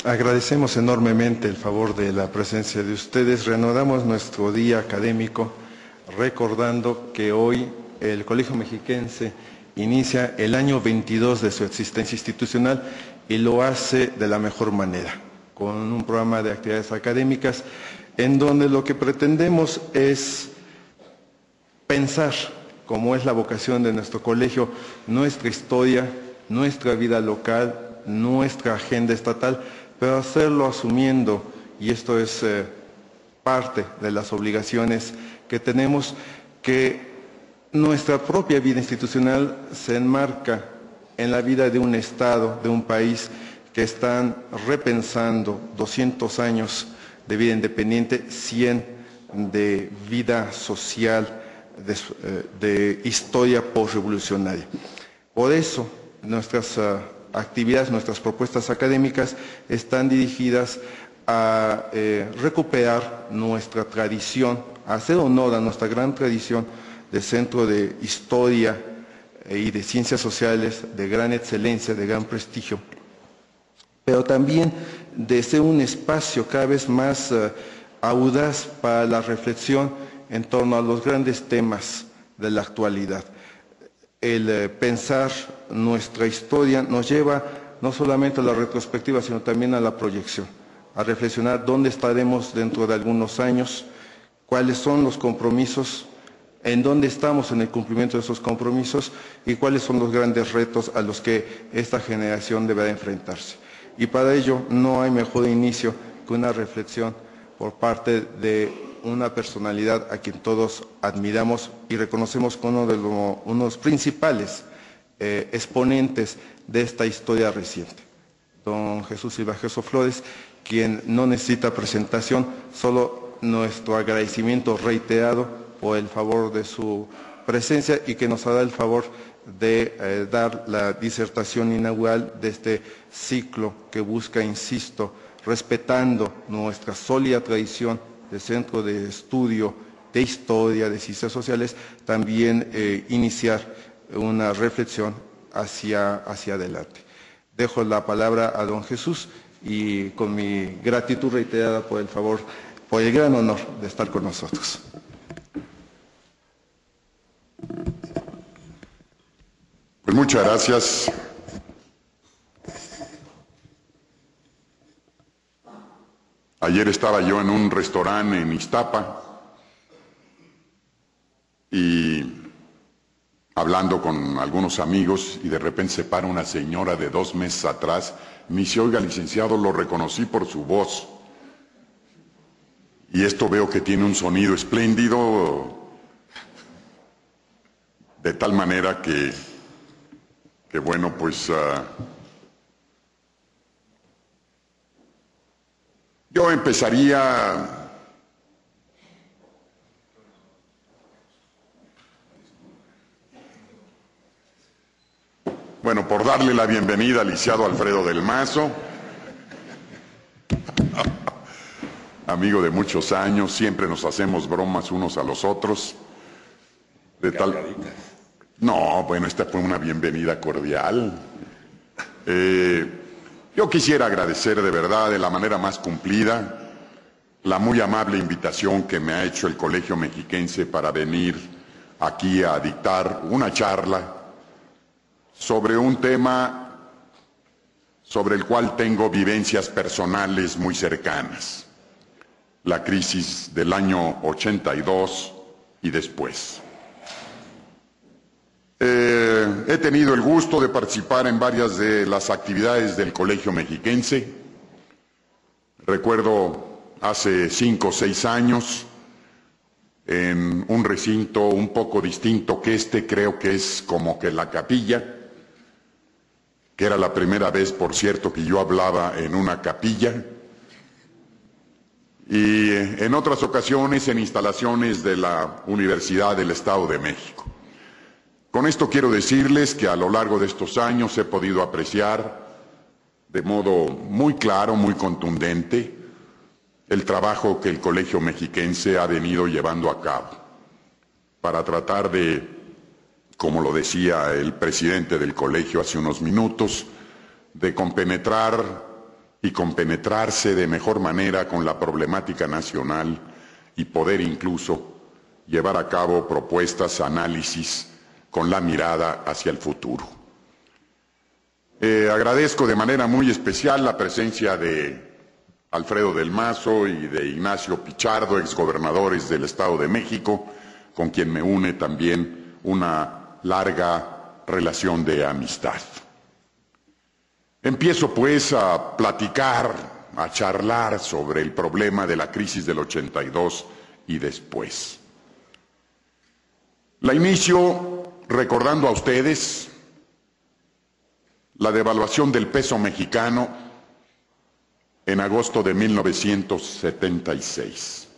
Agradecemos enormemente el favor de la presencia de ustedes. Reanudamos nuestro día académico recordando que hoy el Colegio Mexiquense inicia el año 22 de su existencia institucional y lo hace de la mejor manera, con un programa de actividades académicas en donde lo que pretendemos es pensar, como es la vocación de nuestro colegio, nuestra historia, nuestra vida local, nuestra agenda estatal, pero hacerlo asumiendo, y esto es parte de las obligaciones que tenemos, que nuestra propia vida institucional se enmarca en la vida de un Estado, de un país que están repensando 200 años de vida independiente, 100 de vida social, de historia postrevolucionaria. Por eso, nuestras actividades, nuestras propuestas académicas están dirigidas a recuperar nuestra tradición, a hacer honor a nuestra gran tradición de centro de historia y de ciencias sociales de gran excelencia, de gran prestigio, pero también de ser un espacio cada vez más audaz para la reflexión en torno a los grandes temas de la actualidad. El pensar nuestra historia nos lleva no solamente a la retrospectiva, sino también a la proyección, a reflexionar dónde estaremos dentro de algunos años, cuáles son los compromisos, en dónde estamos en el cumplimiento de esos compromisos y cuáles son los grandes retos a los que esta generación deberá enfrentarse. Y para ello no hay mejor inicio que una reflexión por parte de una personalidad a quien todos admiramos y reconocemos como uno de los principales exponentes de esta historia reciente. Don Jesús Silva Gerso Flores, quien no necesita presentación, solo nuestro agradecimiento reiterado por el favor de su presencia y que nos hará el favor de dar la disertación inaugural de este ciclo que busca, insisto, respetando nuestra sólida tradición de centro de estudio, de historia, de ciencias sociales, también iniciar una reflexión hacia adelante. Dejo la palabra a don Jesús y con mi gratitud reiterada por el favor, por el gran honor de estar con nosotros. Pues muchas gracias. Ayer estaba yo en un restaurante en Iztapa y hablando con algunos amigos y de repente se para una señora de 2 meses atrás y me dice, oiga, licenciado, lo reconocí por su voz. Y esto veo que tiene un sonido espléndido, de tal manera que bueno, pues yo empezaría por darle la bienvenida al licenciado Alfredo del Mazo, amigo de muchos años, siempre nos hacemos bromas unos a los otros. No, bueno, esta fue una bienvenida cordial. Yo quisiera agradecer de verdad, de la manera más cumplida, la muy amable invitación que me ha hecho el Colegio Mexiquense para venir aquí a dictar una charla sobre un tema sobre el cual tengo vivencias personales muy cercanas, la crisis del año 82 y después. He tenido el gusto de participar en varias de las actividades del Colegio Mexiquense. Recuerdo hace 5 o 6 años, en un recinto un poco distinto que creo que es como que la capilla, que era la primera vez, por cierto, que yo hablaba en una capilla, y en otras ocasiones en instalaciones de la Universidad del Estado de México. Con esto quiero decirles que a lo largo de estos años he podido apreciar de modo muy claro, muy contundente, el trabajo que el Colegio Mexiquense ha venido llevando a cabo para tratar de, como lo decía el presidente del colegio hace unos minutos, de compenetrar y compenetrarse de mejor manera con la problemática nacional y poder incluso llevar a cabo propuestas, análisis con la mirada hacia el futuro. Agradezco de manera muy especial la presencia de Alfredo del Mazo y de Ignacio Pichardo, exgobernadores del Estado de México, con quien me une también una larga relación de amistad. Empiezo pues a platicar, a charlar sobre el problema de la crisis del 82 y después. La inicio recordando a ustedes la devaluación del peso mexicano en agosto de 1976.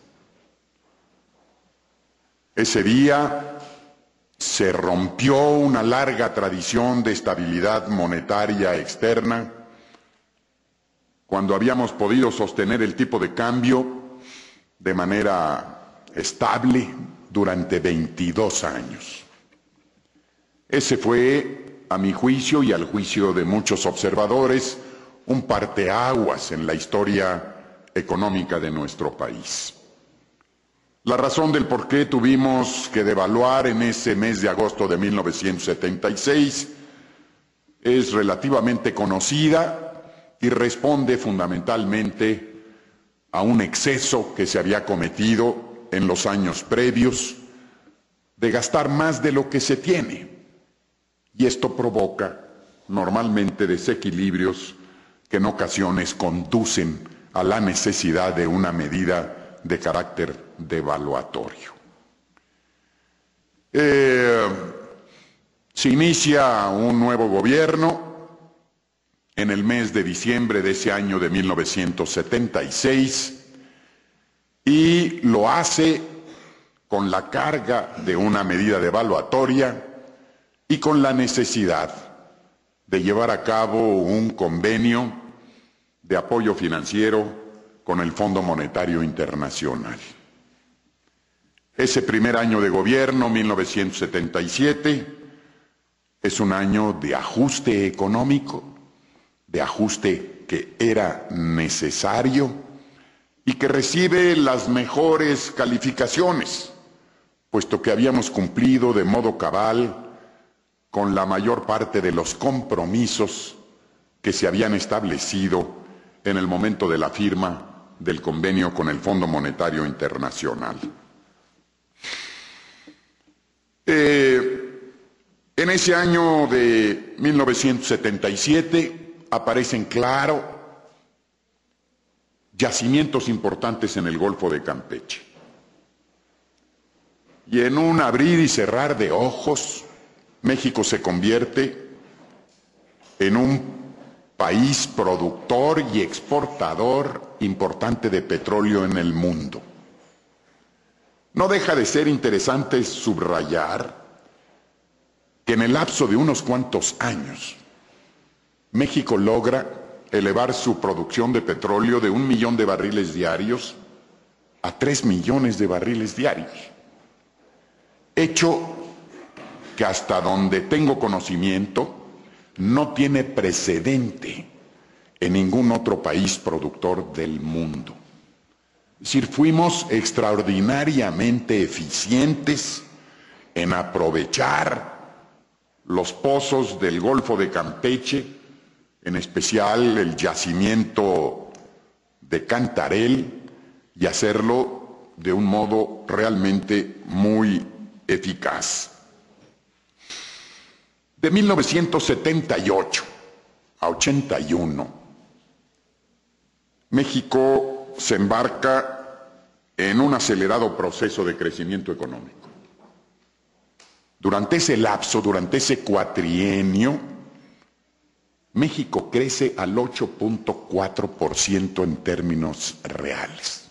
Ese día se rompió una larga tradición de estabilidad monetaria externa, cuando habíamos podido sostener el tipo de cambio de manera estable durante 22 años. Ese fue, a mi juicio y al juicio de muchos observadores, un parteaguas en la historia económica de nuestro país. La razón del por qué tuvimos que devaluar en ese mes de agosto de 1976 es relativamente conocida y responde fundamentalmente a un exceso que se había cometido en los años previos de gastar más de lo que se tiene. Y esto provoca normalmente desequilibrios que en ocasiones conducen a la necesidad de una medida de carácter devaluatorio. Se inicia un nuevo gobierno en el mes de diciembre de ese año de 1976 y lo hace con la carga de una medida devaluatoria y con la necesidad de llevar a cabo un convenio de apoyo financiero con el Fondo Monetario Internacional. Ese primer año de gobierno, 1977, es un año de ajuste económico, de ajuste que era necesario y que recibe las mejores calificaciones, puesto que habíamos cumplido de modo cabal con la mayor parte de los compromisos que se habían establecido en el momento de la firma del convenio con el Fondo Monetario Internacional. En ese año de 1977 aparecen claro yacimientos importantes en el Golfo de Campeche. Y en un abrir y cerrar de ojos, México se convierte en un país productor y exportador importante de petróleo en el mundo. No deja de ser interesante subrayar que en el lapso de unos cuantos años, México logra elevar su producción de petróleo de 1 millón de barriles diarios a 3 millones de barriles diarios. Hecho que hasta donde tengo conocimiento no tiene precedente en ningún otro país productor del mundo. Es decir, fuimos extraordinariamente eficientes en aprovechar los pozos del Golfo de Campeche, en especial el yacimiento de Cantarell, y hacerlo de un modo realmente muy eficaz. De 1978 a 81, México se embarca en un acelerado proceso de crecimiento económico. Durante ese lapso, durante ese cuatrienio, México crece al 8.4% en términos reales.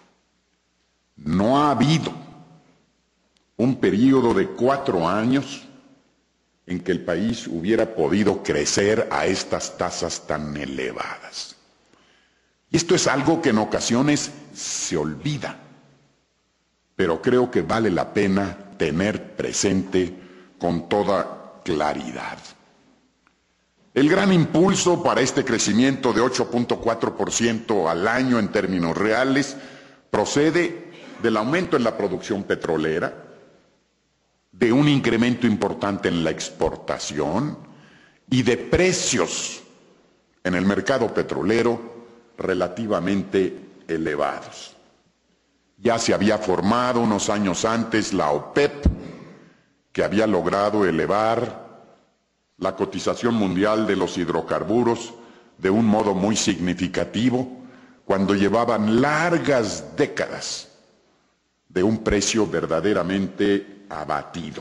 No ha habido un periodo de 4 años en que el país hubiera podido crecer a estas tasas tan elevadas. Y esto es algo que en ocasiones se olvida, pero creo que vale la pena tener presente con toda claridad. El gran impulso para este crecimiento de 8.4% al año en términos reales procede del aumento en la producción petrolera, de un incremento importante en la exportación y de precios en el mercado petrolero relativamente elevados. Ya se había formado unos años antes la OPEP, que había logrado elevar la cotización mundial de los hidrocarburos de un modo muy significativo, cuando llevaban largas décadas de un precio verdaderamente abatido.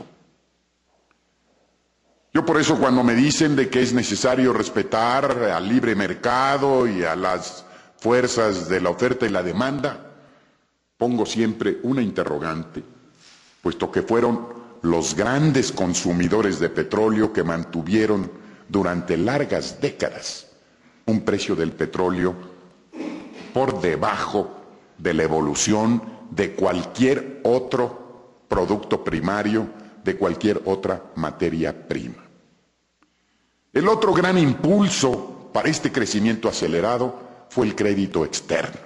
Yo por eso, cuando me dicen de que es necesario respetar al libre mercado y a las fuerzas de la oferta y la demanda, pongo siempre una interrogante, puesto que fueron los grandes consumidores de petróleo que mantuvieron durante largas décadas un precio del petróleo por debajo de la evolución de cualquier otro producto primario, de cualquier otra materia prima. El otro gran impulso para este crecimiento acelerado fue el crédito externo.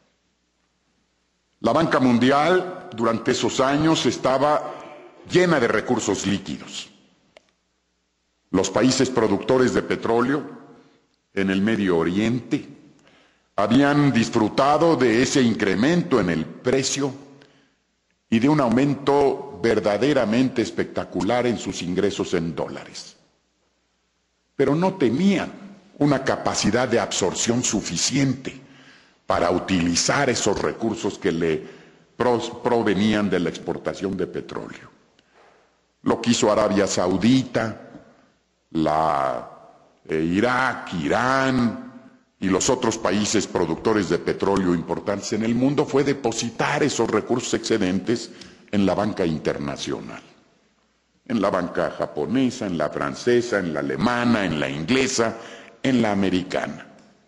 La banca mundial durante esos años estaba llena de recursos líquidos. Los países productores de petróleo en el Medio Oriente habían disfrutado de ese incremento en el precio y de un aumento verdaderamente espectacular en sus ingresos en dólares. Pero no tenían una capacidad de absorción suficiente para utilizar esos recursos que le provenían de la exportación de petróleo. Lo que hizo Arabia Saudita, Irak, Irán y los otros países productores de petróleo importantes en el mundo fue depositar esos recursos excedentes en la banca internacional, en la banca japonesa, en la francesa, en la alemana, en la inglesa, en la americana.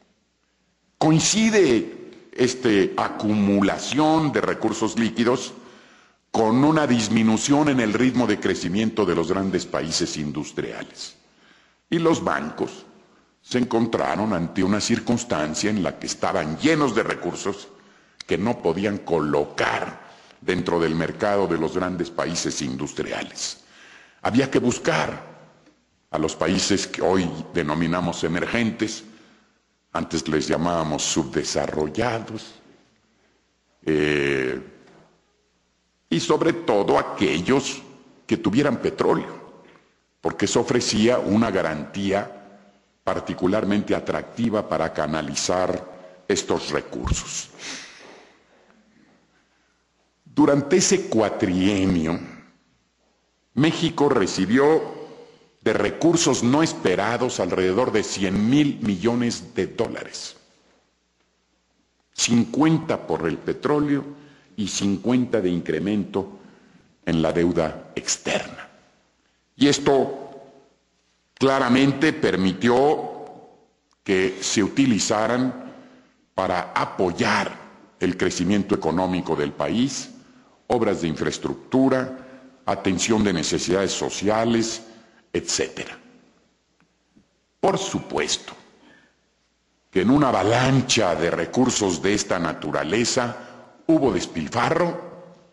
Coincide esta acumulación de recursos líquidos con una disminución en el ritmo de crecimiento de los grandes países industriales. Y los bancos se encontraron ante una circunstancia en la que estaban llenos de recursos que no podían colocar dentro del mercado de los grandes países industriales. Había que buscar a los países que hoy denominamos emergentes, antes les llamábamos subdesarrollados, y sobre todo aquellos que tuvieran petróleo, porque eso ofrecía una garantía particularmente atractiva para canalizar estos recursos. Durante ese cuatrienio, México recibió de recursos no esperados alrededor de 100,000 millones de dólares. 50 por el petróleo y 50 de incremento en la deuda externa. Y esto claramente permitió que se utilizaran para apoyar el crecimiento económico del país, obras de infraestructura, atención de necesidades sociales, etc. Por supuesto que en una avalancha de recursos de esta naturaleza hubo despilfarro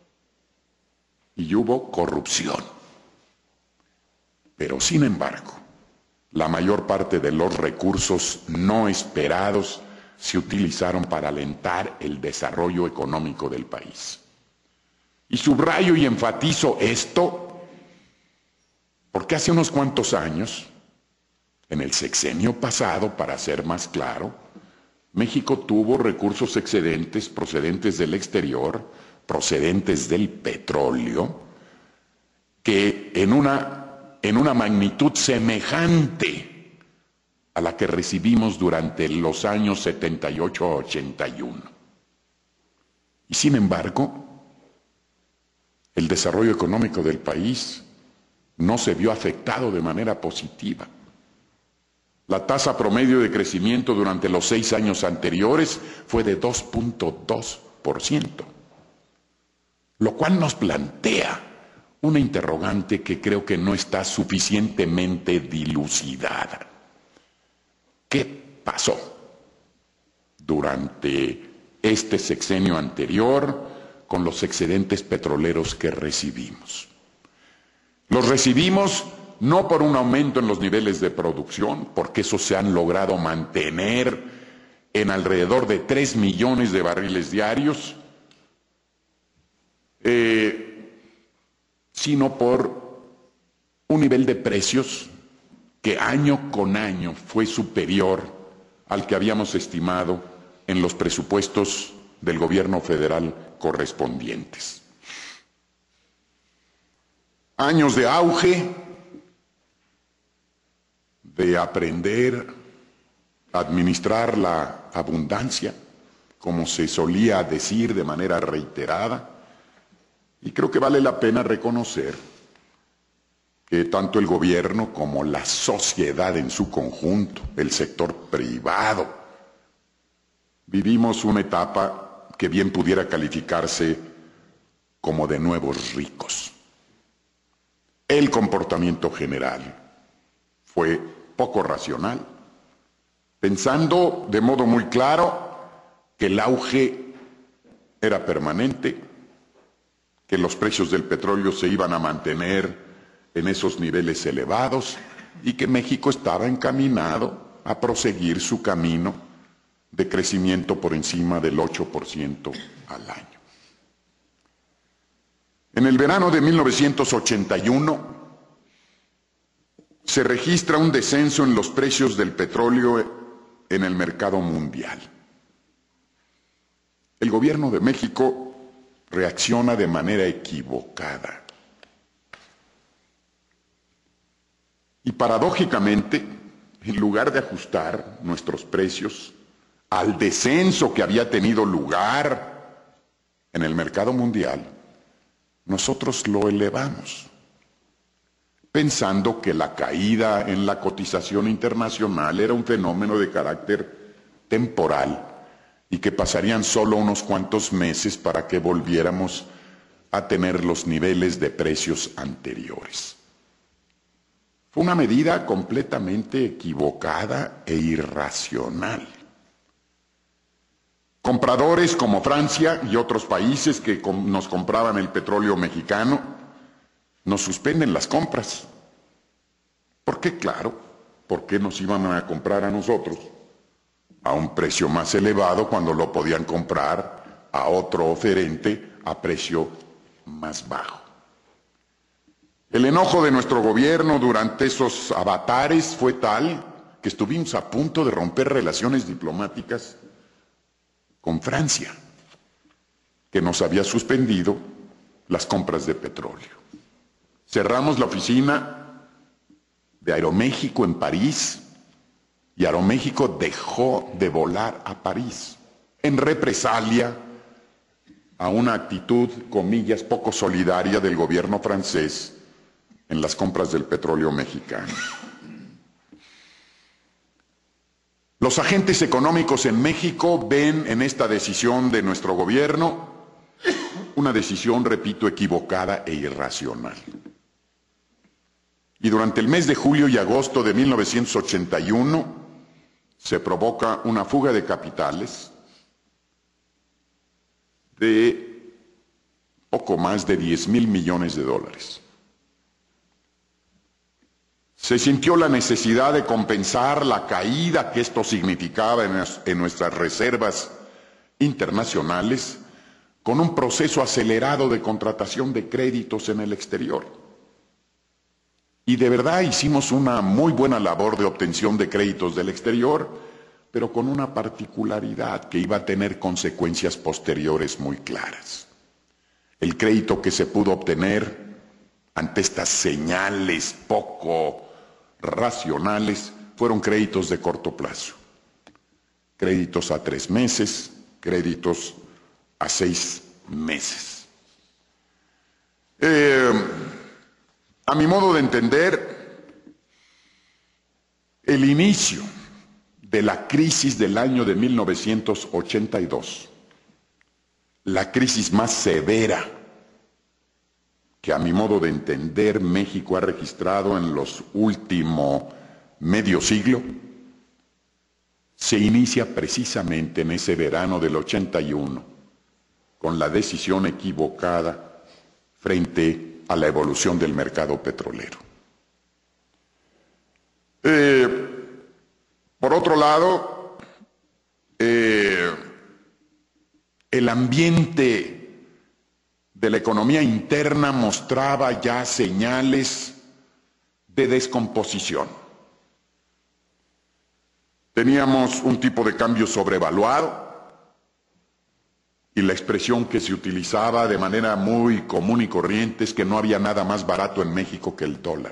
y hubo corrupción. Pero sin embargo, la mayor parte de los recursos no esperados se utilizaron para alentar el desarrollo económico del país. Y subrayo y enfatizo esto porque hace unos cuantos años, en el sexenio pasado, para ser más claro, México tuvo recursos excedentes procedentes del exterior, procedentes del petróleo, que en una magnitud semejante a la que recibimos durante los años 78 a 81. Y sin embargo, el desarrollo económico del país no se vio afectado de manera positiva. La tasa promedio de crecimiento durante los 6 años anteriores fue de 2.2%, lo cual nos plantea una interrogante que creo que no está suficientemente dilucidada. ¿Qué pasó durante este sexenio anterior con los excedentes petroleros que recibimos? Los recibimos no por un aumento en los niveles de producción, porque esos se han logrado mantener en alrededor de 3 millones de barriles diarios, sino por un nivel de precios que año con año fue superior al que habíamos estimado en los presupuestos del gobierno federal correspondientes. Años de auge, de aprender a administrar la abundancia, como se solía decir de manera reiterada, y creo que vale la pena reconocer que tanto el gobierno como la sociedad en su conjunto, el sector privado, vivimos una etapa que bien pudiera calificarse como de nuevos ricos. El comportamiento general fue poco racional, pensando de modo muy claro que el auge era permanente, que los precios del petróleo se iban a mantener en esos niveles elevados y que México estaba encaminado a proseguir su camino de crecimiento por encima del 8% al año. En el verano de 1981 se registra un descenso en los precios del petróleo en el mercado mundial. El gobierno de México reacciona de manera equivocada. Y paradójicamente, en lugar de ajustar nuestros precios al descenso que había tenido lugar en el mercado mundial, nosotros lo elevamos, pensando que la caída en la cotización internacional era un fenómeno de carácter temporal y que pasarían solo unos cuantos meses para que volviéramos a tener los niveles de precios anteriores. Fue una medida completamente equivocada e irracional. Compradores como Francia y otros países que nos compraban el petróleo mexicano nos suspenden las compras. ¿Por qué? Claro, ¿por qué nos iban a comprar a nosotros a un precio más elevado cuando lo podían comprar a otro oferente a precio más bajo? El enojo de nuestro gobierno durante esos avatares fue tal que estuvimos a punto de romper relaciones diplomáticas con Francia, que nos había suspendido las compras de petróleo. Cerramos la oficina de Aeroméxico en París y Aeroméxico dejó de volar a París en represalia a una actitud, comillas, poco solidaria del gobierno francés en las compras del petróleo mexicano. Los agentes económicos en México ven en esta decisión de nuestro gobierno una decisión, repito, equivocada e irracional. Y durante el mes de julio y agosto de 1981 se provoca una fuga de capitales de poco más de 10,000 millones de dólares. Se sintió la necesidad de compensar la caída que esto significaba en nuestras reservas internacionales con un proceso acelerado de contratación de créditos en el exterior. Y de verdad hicimos una muy buena labor de obtención de créditos del exterior, pero con una particularidad que iba a tener consecuencias posteriores muy claras. El crédito que se pudo obtener ante estas señales poco racionales fueron créditos de corto plazo, créditos a 3 meses, créditos a 6 meses. A mi modo de entender, el inicio de la crisis del año de 1982, la crisis más severa que a mi modo de entender México ha registrado en los últimos medio siglo, se inicia precisamente en ese verano del 81, con la decisión equivocada frente a la evolución del mercado petrolero. Por otro lado, el ambiente de la economía interna mostraba ya señales de descomposición. Teníamos un tipo de cambio sobrevaluado y la expresión que se utilizaba de manera muy común y corriente es que no había nada más barato en México que el dólar.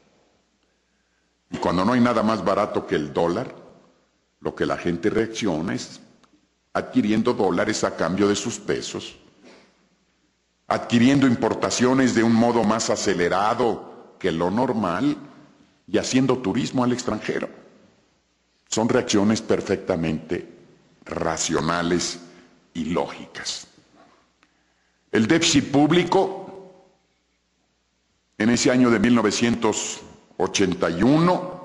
Y cuando no hay nada más barato que el dólar, lo que la gente reacciona es adquiriendo dólares a cambio de sus pesos, adquiriendo importaciones de un modo más acelerado que lo normal y haciendo turismo al extranjero. Son reacciones perfectamente racionales y lógicas. El déficit público en ese año de 1981,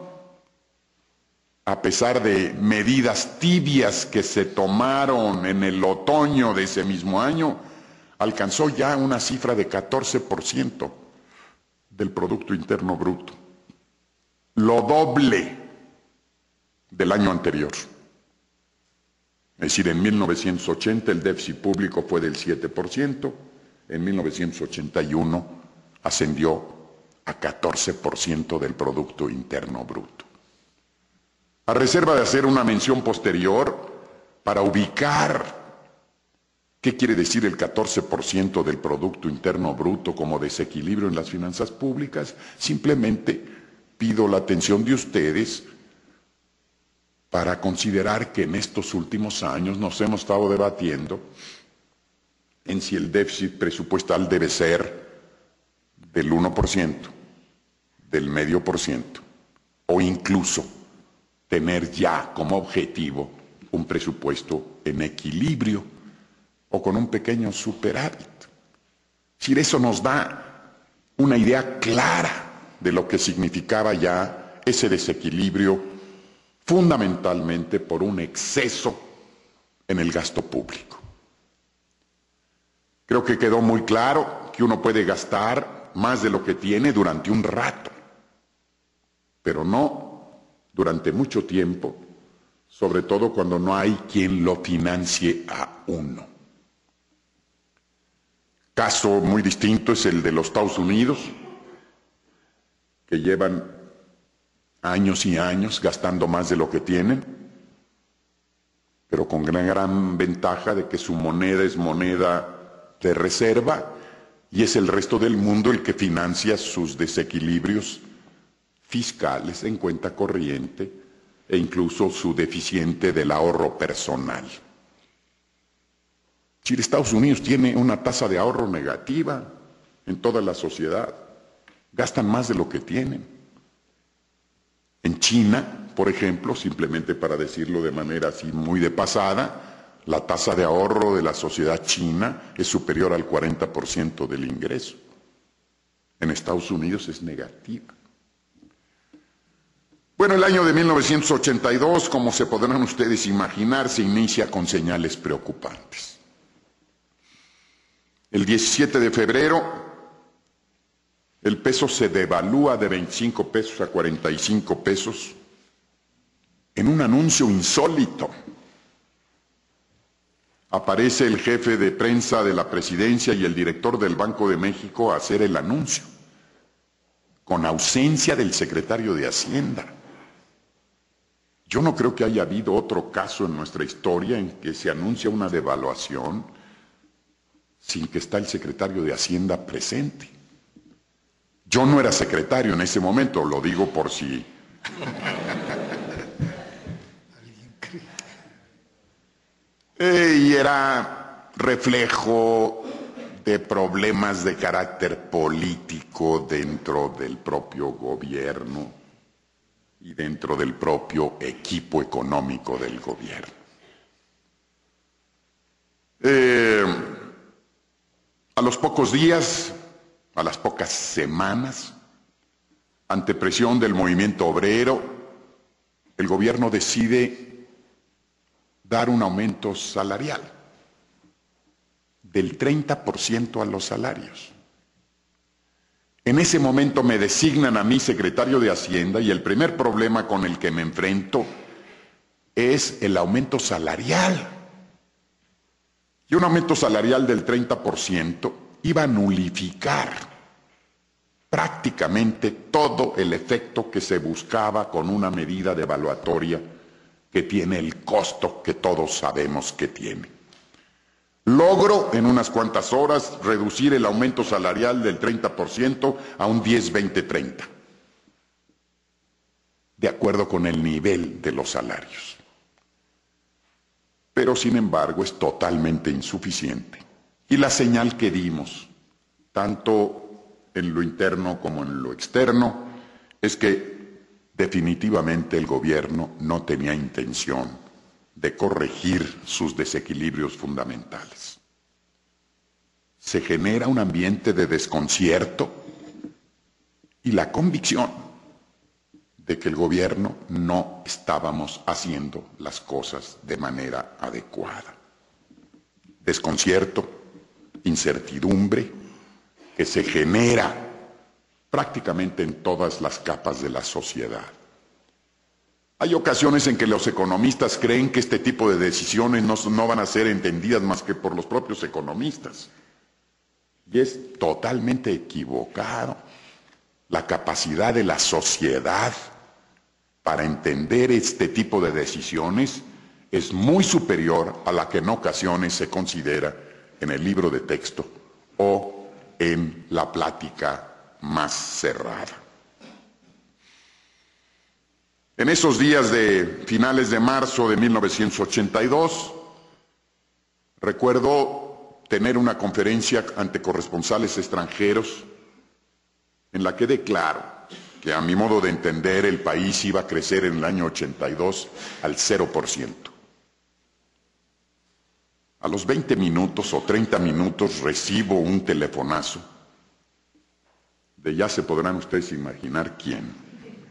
a pesar de medidas tibias que se tomaron en el otoño de ese mismo año, alcanzó ya una cifra de 14% del Producto Interno Bruto, lo doble del año anterior. Es decir, en 1980 el déficit público fue del 7%, en 1981 ascendió a 14% del Producto Interno Bruto. A reserva de hacer una mención posterior para ubicar qué quiere decir el 14% del Producto Interno Bruto como desequilibrio en las finanzas públicas, simplemente pido la atención de ustedes para considerar que en estos últimos años nos hemos estado debatiendo en si el déficit presupuestal debe ser del 1%, del 0,5%, o incluso tener ya como objetivo un presupuesto en equilibrio o con un pequeño superávit. Es decir, eso nos da una idea clara de lo que significaba ya ese desequilibrio, fundamentalmente por un exceso en el gasto público. Creo que quedó muy claro que uno puede gastar más de lo que tiene durante un rato, pero no durante mucho tiempo, sobre todo cuando no hay quien lo financie a uno. Caso muy distinto es el de los Estados Unidos, que llevan años y años gastando más de lo que tienen, pero con gran ventaja de que su moneda es moneda de reserva y es el resto del mundo el que financia sus desequilibrios fiscales en cuenta corriente e incluso su deficiente del ahorro personal. Chile, Estados Unidos tiene una tasa de ahorro negativa en toda la sociedad, gastan más de lo que tienen. En China, por ejemplo, simplemente para decirlo de manera así muy de pasada, la tasa de ahorro de la sociedad china es superior al 40% del ingreso. En Estados Unidos es negativa. Bueno, el año de 1982, como se podrán ustedes imaginar, se inicia con señales preocupantes. El 17 de febrero, el peso se devalúa de 25 pesos a 45 pesos en un anuncio insólito. Aparece el jefe de prensa de la presidencia y el director del Banco de México a hacer el anuncio, con ausencia del secretario de Hacienda. Yo no creo que haya habido otro caso en nuestra historia en que se anuncia una devaluación sin que está el secretario de Hacienda presente. Yo no era secretario en ese momento, lo digo por si... Y era reflejo de problemas de carácter político dentro del propio gobierno y dentro del propio equipo económico del gobierno. A los pocos días, a las pocas semanas, ante presión del movimiento obrero, el gobierno decide dar un aumento salarial del 30% a los salarios. En ese momento me designan a mí secretario de Hacienda y el primer problema con el que me enfrento es el aumento salarial. Y un aumento salarial del 30% iba a nulificar prácticamente todo el efecto que se buscaba con una medida devaluatoria que tiene el costo que todos sabemos que tiene. Logro en unas cuantas horas reducir el aumento salarial del 30% a un 10, 20, 30, de acuerdo con el nivel de los salarios. Pero sin embargo es totalmente insuficiente. Y la señal que dimos, tanto en lo interno como en lo externo, es que definitivamente el gobierno no tenía intención de corregir sus desequilibrios fundamentales. Se genera un ambiente de desconcierto y la convicción de que el gobierno no estábamos haciendo las cosas de manera adecuada. Desconcierto, incertidumbre, que se genera prácticamente en todas las capas de la sociedad. Hay ocasiones en que los economistas creen que este tipo de decisiones no van a ser entendidas más que por los propios economistas. Y es totalmente equivocado. La capacidad de la sociedad para entender este tipo de decisiones es muy superior a la que en ocasiones se considera en el libro de texto o en la plática más cerrada. En esos días de finales de marzo de 1982, recuerdo tener una conferencia ante corresponsales extranjeros en la que declaro que a mi modo de entender el país iba a crecer en el año 82 al 0%. A los 20 minutos o 30 minutos recibo un telefonazo de ya se podrán ustedes imaginar quién,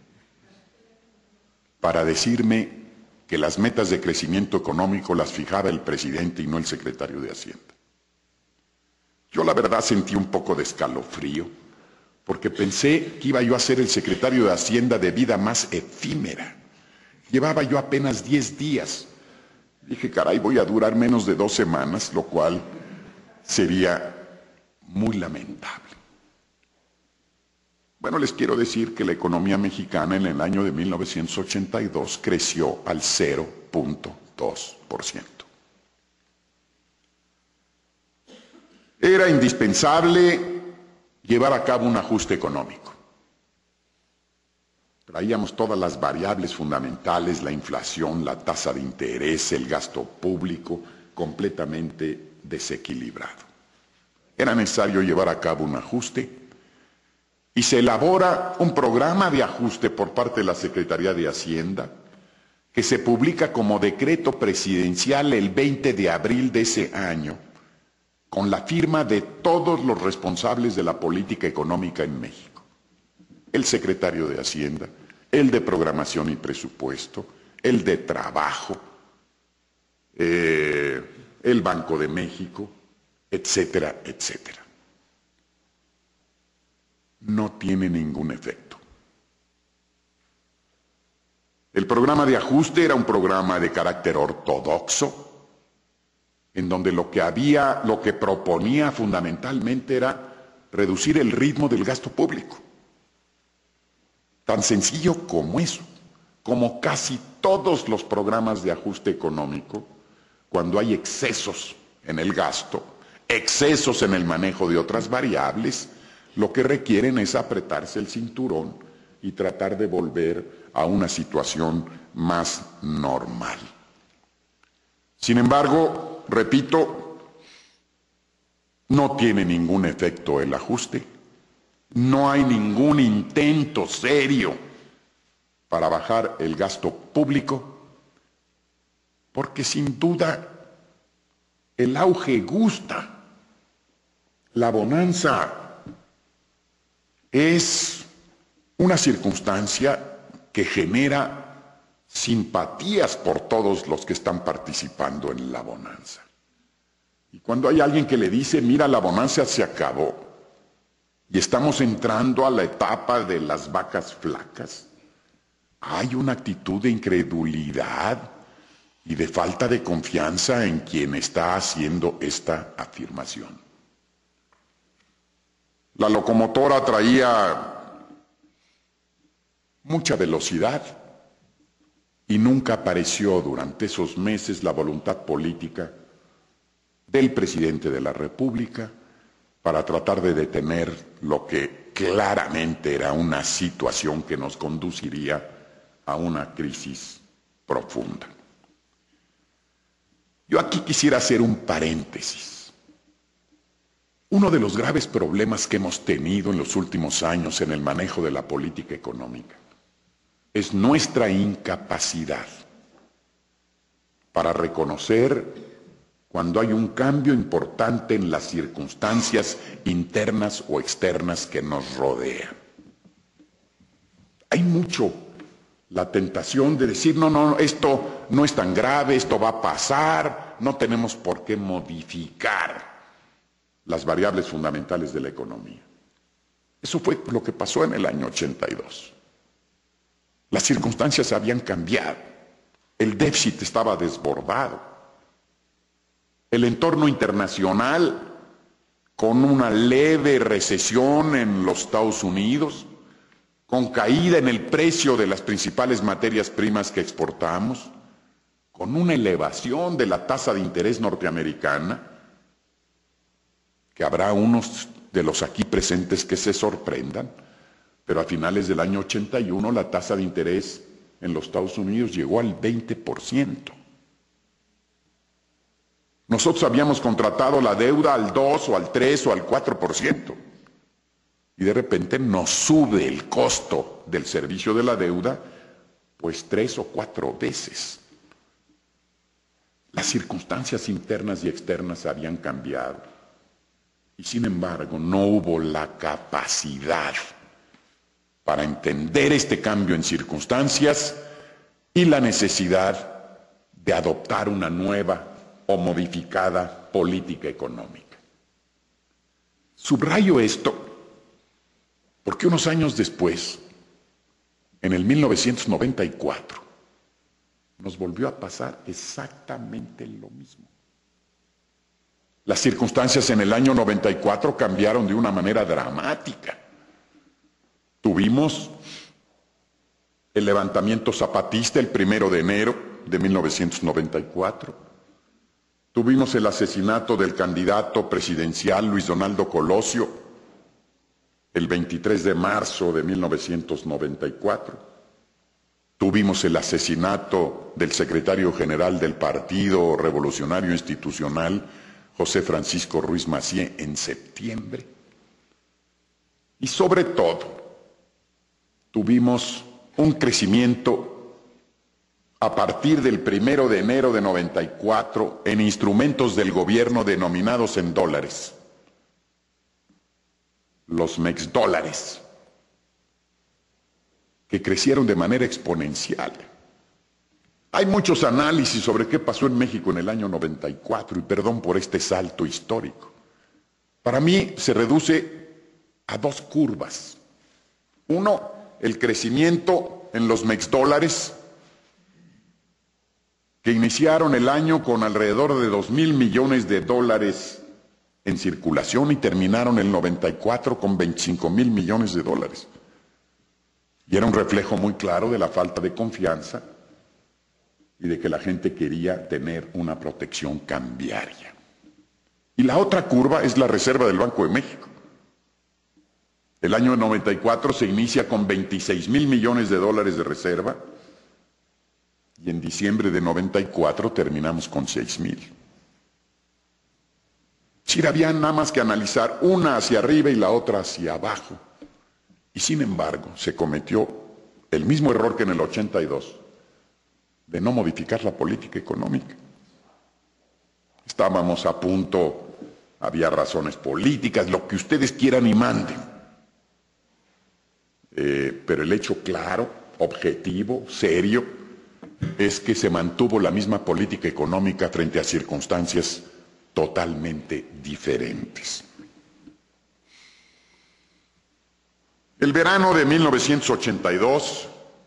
para decirme que las metas de crecimiento económico las fijaba el presidente y no el secretario de Hacienda. Yo la verdad sentí un poco de escalofrío, porque pensé que iba yo a ser el secretario de Hacienda de vida más efímera. Llevaba yo apenas 10 días. Dije, caray, voy a durar menos de 2 semanas, lo cual sería muy lamentable. Bueno, les quiero decir que la economía mexicana en el año de 1982 creció al 0.2%. Era indispensable llevar a cabo un ajuste económico. Traíamos todas las variables fundamentales, la inflación, la tasa de interés, el gasto público, completamente desequilibrado. Era necesario llevar a cabo un ajuste y se elabora un programa de ajuste por parte de la Secretaría de Hacienda que se publica como decreto presidencial el 20 de abril de ese año, con la firma de todos los responsables de la política económica en México. El secretario de Hacienda, el de Programación y Presupuesto, el de Trabajo, el Banco de México, etcétera, etcétera. No tiene ningún efecto. El programa de ajuste era un programa de carácter ortodoxo, en donde lo que proponía fundamentalmente era reducir el ritmo del gasto público. Tan sencillo como eso, como casi todos los programas de ajuste económico, cuando hay excesos en el gasto, excesos en el manejo de otras variables, lo que requieren es apretarse el cinturón y tratar de volver a una situación más normal. Sin embargo, repito, no tiene ningún efecto el ajuste, no hay ningún intento serio para bajar el gasto público, porque sin duda el auge gusta, la bonanza es una circunstancia que genera simpatías por todos los que están participando en la bonanza. Y cuando hay alguien que le dice, mira, la bonanza se acabó y estamos entrando a la etapa de las vacas flacas, hay una actitud de incredulidad y de falta de confianza en quien está haciendo esta afirmación. La locomotora traía mucha velocidad y nunca apareció durante esos meses la voluntad política del presidente de la República para tratar de detener lo que claramente era una situación que nos conduciría a una crisis profunda. Yo aquí quisiera hacer un paréntesis. Uno de los graves problemas que hemos tenido en los últimos años en el manejo de la política económica es nuestra incapacidad para reconocer cuando hay un cambio importante en las circunstancias internas o externas que nos rodean. Hay mucho la tentación de decir, no, esto no es tan grave, esto va a pasar, no tenemos por qué modificar las variables fundamentales de la economía. Eso fue lo que pasó en el año 82. Las circunstancias habían cambiado, el déficit estaba desbordado. El entorno internacional, con una leve recesión en los Estados Unidos, con caída en el precio de las principales materias primas que exportamos, con una elevación de la tasa de interés norteamericana, que habrá unos de los aquí presentes que se sorprendan, pero a finales del año 81 la tasa de interés en los Estados Unidos llegó al 20%. Nosotros habíamos contratado la deuda al 2 o al 3 o al 4%. Y de repente nos sube el costo del servicio de la deuda, pues 3 o 4 veces. Las circunstancias internas y externas habían cambiado. Y sin embargo, no hubo la capacidad para entender este cambio en circunstancias y la necesidad de adoptar una nueva o modificada política económica. Subrayo esto porque unos años después, en el 1994, nos volvió a pasar exactamente lo mismo. Las circunstancias en el año 94 cambiaron de una manera dramática. Tuvimos el levantamiento zapatista el 1 de enero de 1994. Tuvimos el asesinato del candidato presidencial Luis Donaldo Colosio el 23 de marzo de 1994. Tuvimos el asesinato del secretario general del Partido Revolucionario Institucional, José Francisco Ruiz Massieu, en septiembre. Y sobre todo, tuvimos un crecimiento a partir del 1 de enero de 94 en instrumentos del gobierno denominados en dólares, los mexdólares, que crecieron de manera exponencial. Hay muchos análisis sobre qué pasó en México en el año 94, y perdón por este salto histórico. Para mí se reduce a 2 curvas. Uno, el crecimiento en los mexdólares, que iniciaron el año con alrededor de 2,000 millones de dólares en circulación y terminaron el 94 con 25,000 millones de dólares. Y era un reflejo muy claro de la falta de confianza y de que la gente quería tener una protección cambiaria. Y la otra curva es la reserva del Banco de México. El año 94 se inicia con 26,000 millones de dólares de reserva, y en diciembre de 94 terminamos con 6,000. Si había nada más que analizar una hacia arriba y la otra hacia abajo. Y sin embargo, se cometió el mismo error que en el 82, de no modificar la política económica. Estábamos a punto, había razones políticas, lo que ustedes quieran y manden. Pero el hecho claro, objetivo, serio, es que se mantuvo la misma política económica frente a circunstancias totalmente diferentes. El verano de 1982,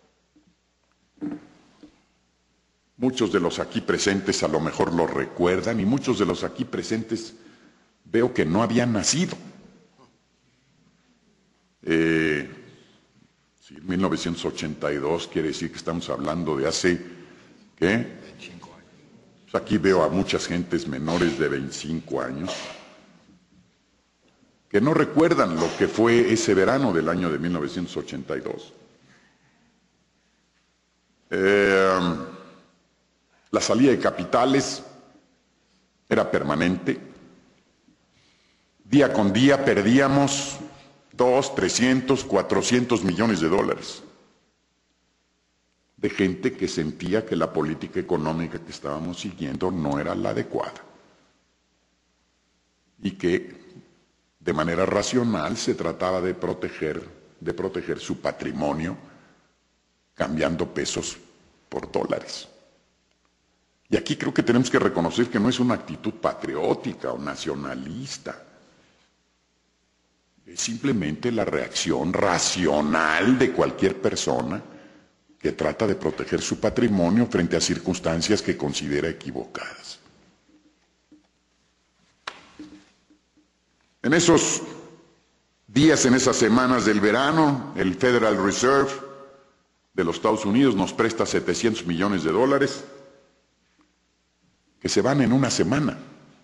muchos de los aquí presentes a lo mejor lo recuerdan y muchos de los aquí presentes veo que no habían nacido. Sí, 1982 quiere decir que estamos hablando de hace, ¿qué? 25 años. Pues aquí veo a muchas gentes menores de 25 años que no recuerdan lo que fue ese verano del año de 1982. La salida de capitales era permanente. Día con día perdíamos 200, 300, 400 millones de dólares de gente que sentía que la política económica que estábamos siguiendo no era la adecuada y que de manera racional se trataba de proteger su patrimonio cambiando pesos por dólares. Y aquí creo que tenemos que reconocer que no es una actitud patriótica o nacionalista. Es simplemente la reacción racional de cualquier persona que trata de proteger su patrimonio frente a circunstancias que considera equivocadas. En esos días, en esas semanas del verano, el Federal Reserve de los Estados Unidos nos presta 700 millones de dólares que se van en una semana.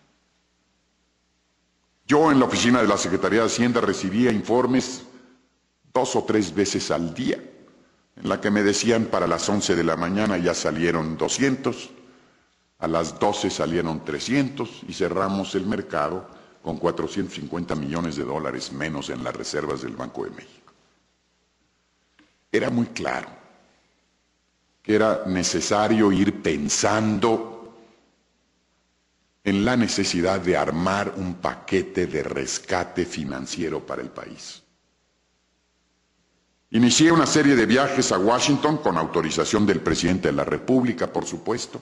Yo en la oficina de la Secretaría de Hacienda recibía informes 2 o 3 veces al día, en la que me decían para las 11 de la mañana ya salieron 200, a las 12 salieron 300 y cerramos el mercado con 450 millones de dólares menos en las reservas del Banco de México. Era muy claro que era necesario ir pensando en la necesidad de armar un paquete de rescate financiero para el país. Inicié una serie de viajes a Washington con autorización del presidente de la República, por supuesto.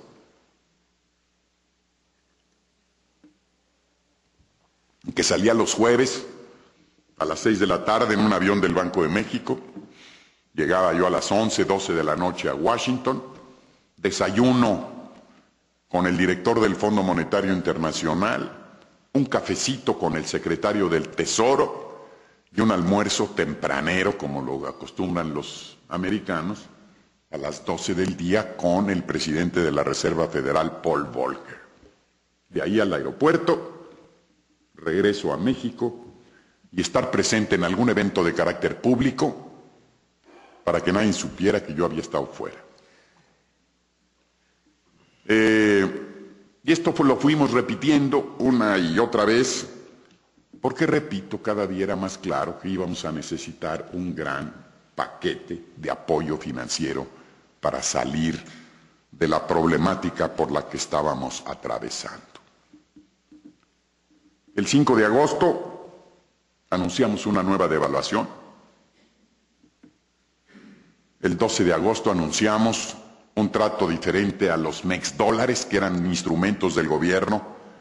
Que salía los jueves a las 6 de la tarde en un avión del Banco de México. Llegaba yo a las 11, 12 de la noche a Washington. Desayuno con el director del Fondo Monetario Internacional, un cafecito con el secretario del Tesoro y un almuerzo tempranero, como lo acostumbran los americanos, a las 12 del día con el presidente de la Reserva Federal, Paul Volcker. De ahí al aeropuerto, regreso a México y estar presente en algún evento de carácter público para que nadie supiera que yo había estado fuera. Y esto lo fuimos repitiendo una y otra vez, porque repito, cada día era más claro que íbamos a necesitar un gran paquete de apoyo financiero para salir de la problemática por la que estábamos atravesando. El 5 de agosto anunciamos una nueva devaluación. El 12 de agosto anunciamos un trato diferente a los MEX dólares, que eran instrumentos del gobierno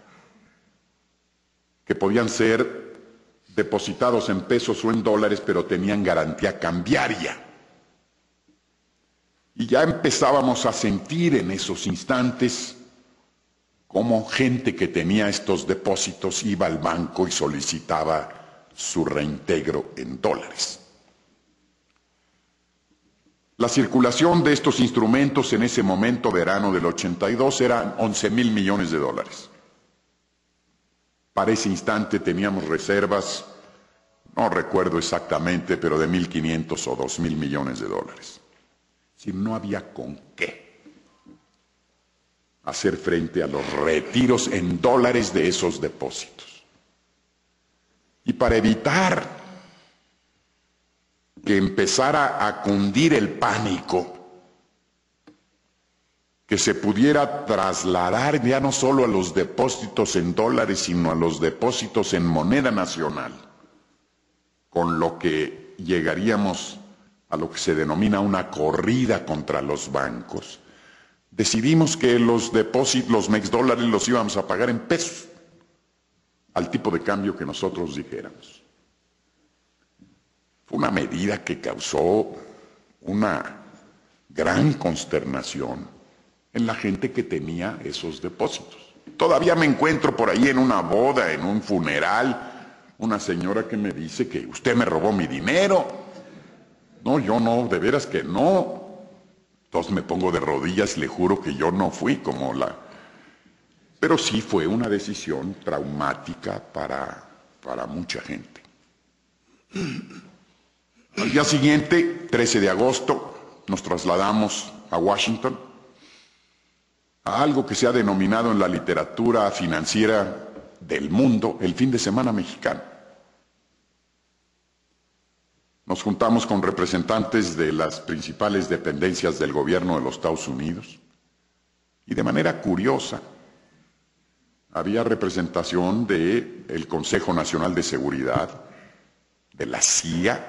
que podían ser depositados en pesos o en dólares, pero tenían garantía cambiaria. Y ya empezábamos a sentir en esos instantes cómo gente que tenía estos depósitos iba al banco y solicitaba su reintegro en dólares. La circulación de estos instrumentos en ese momento, verano del 82, eran 11,000 millones de dólares. Para ese instante teníamos reservas, no recuerdo exactamente, pero de 1,500 o 2,000 millones de dólares. Es decir, no había con qué hacer frente a los retiros en dólares de esos depósitos. Y para evitar que empezara a cundir el pánico, que se pudiera trasladar ya no solo a los depósitos en dólares, sino a los depósitos en moneda nacional, con lo que llegaríamos a lo que se denomina una corrida contra los bancos. decidimos que los depósitos, los MexDólares, los íbamos a pagar en pesos, al tipo de cambio que nosotros dijéramos. Fue una medida que causó una gran consternación en la gente que tenía esos depósitos. Todavía me encuentro por ahí en una boda, en un funeral, una señora que me dice que usted me robó mi dinero. No, yo no, de veras que no. Entonces me pongo de rodillas y le juro que yo no fui como la... Pero sí fue una decisión traumática para mucha gente. Al día siguiente, 13 de agosto, nos trasladamos a Washington, a algo que se ha denominado en la literatura financiera del mundo el fin de semana mexicano. Nos juntamos con representantes de las principales dependencias del gobierno de los Estados Unidos y de manera curiosa había representación del Consejo Nacional de Seguridad, de la CIA,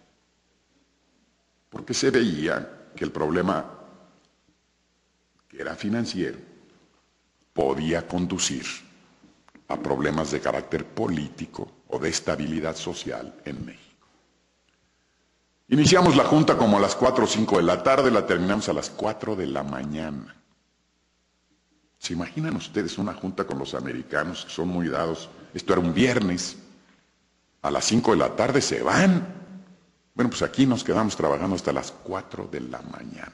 porque se veía que el problema, que era financiero, podía conducir a problemas de carácter político o de estabilidad social en México. Iniciamos la junta como a las 4 o 5 de la tarde, la terminamos a las 4 de la mañana. ¿Se imaginan ustedes una junta con los americanos que son muy dados? Esto era un viernes, a las 5 de la tarde se van. Bueno, pues aquí nos quedamos trabajando hasta las 4 de la mañana.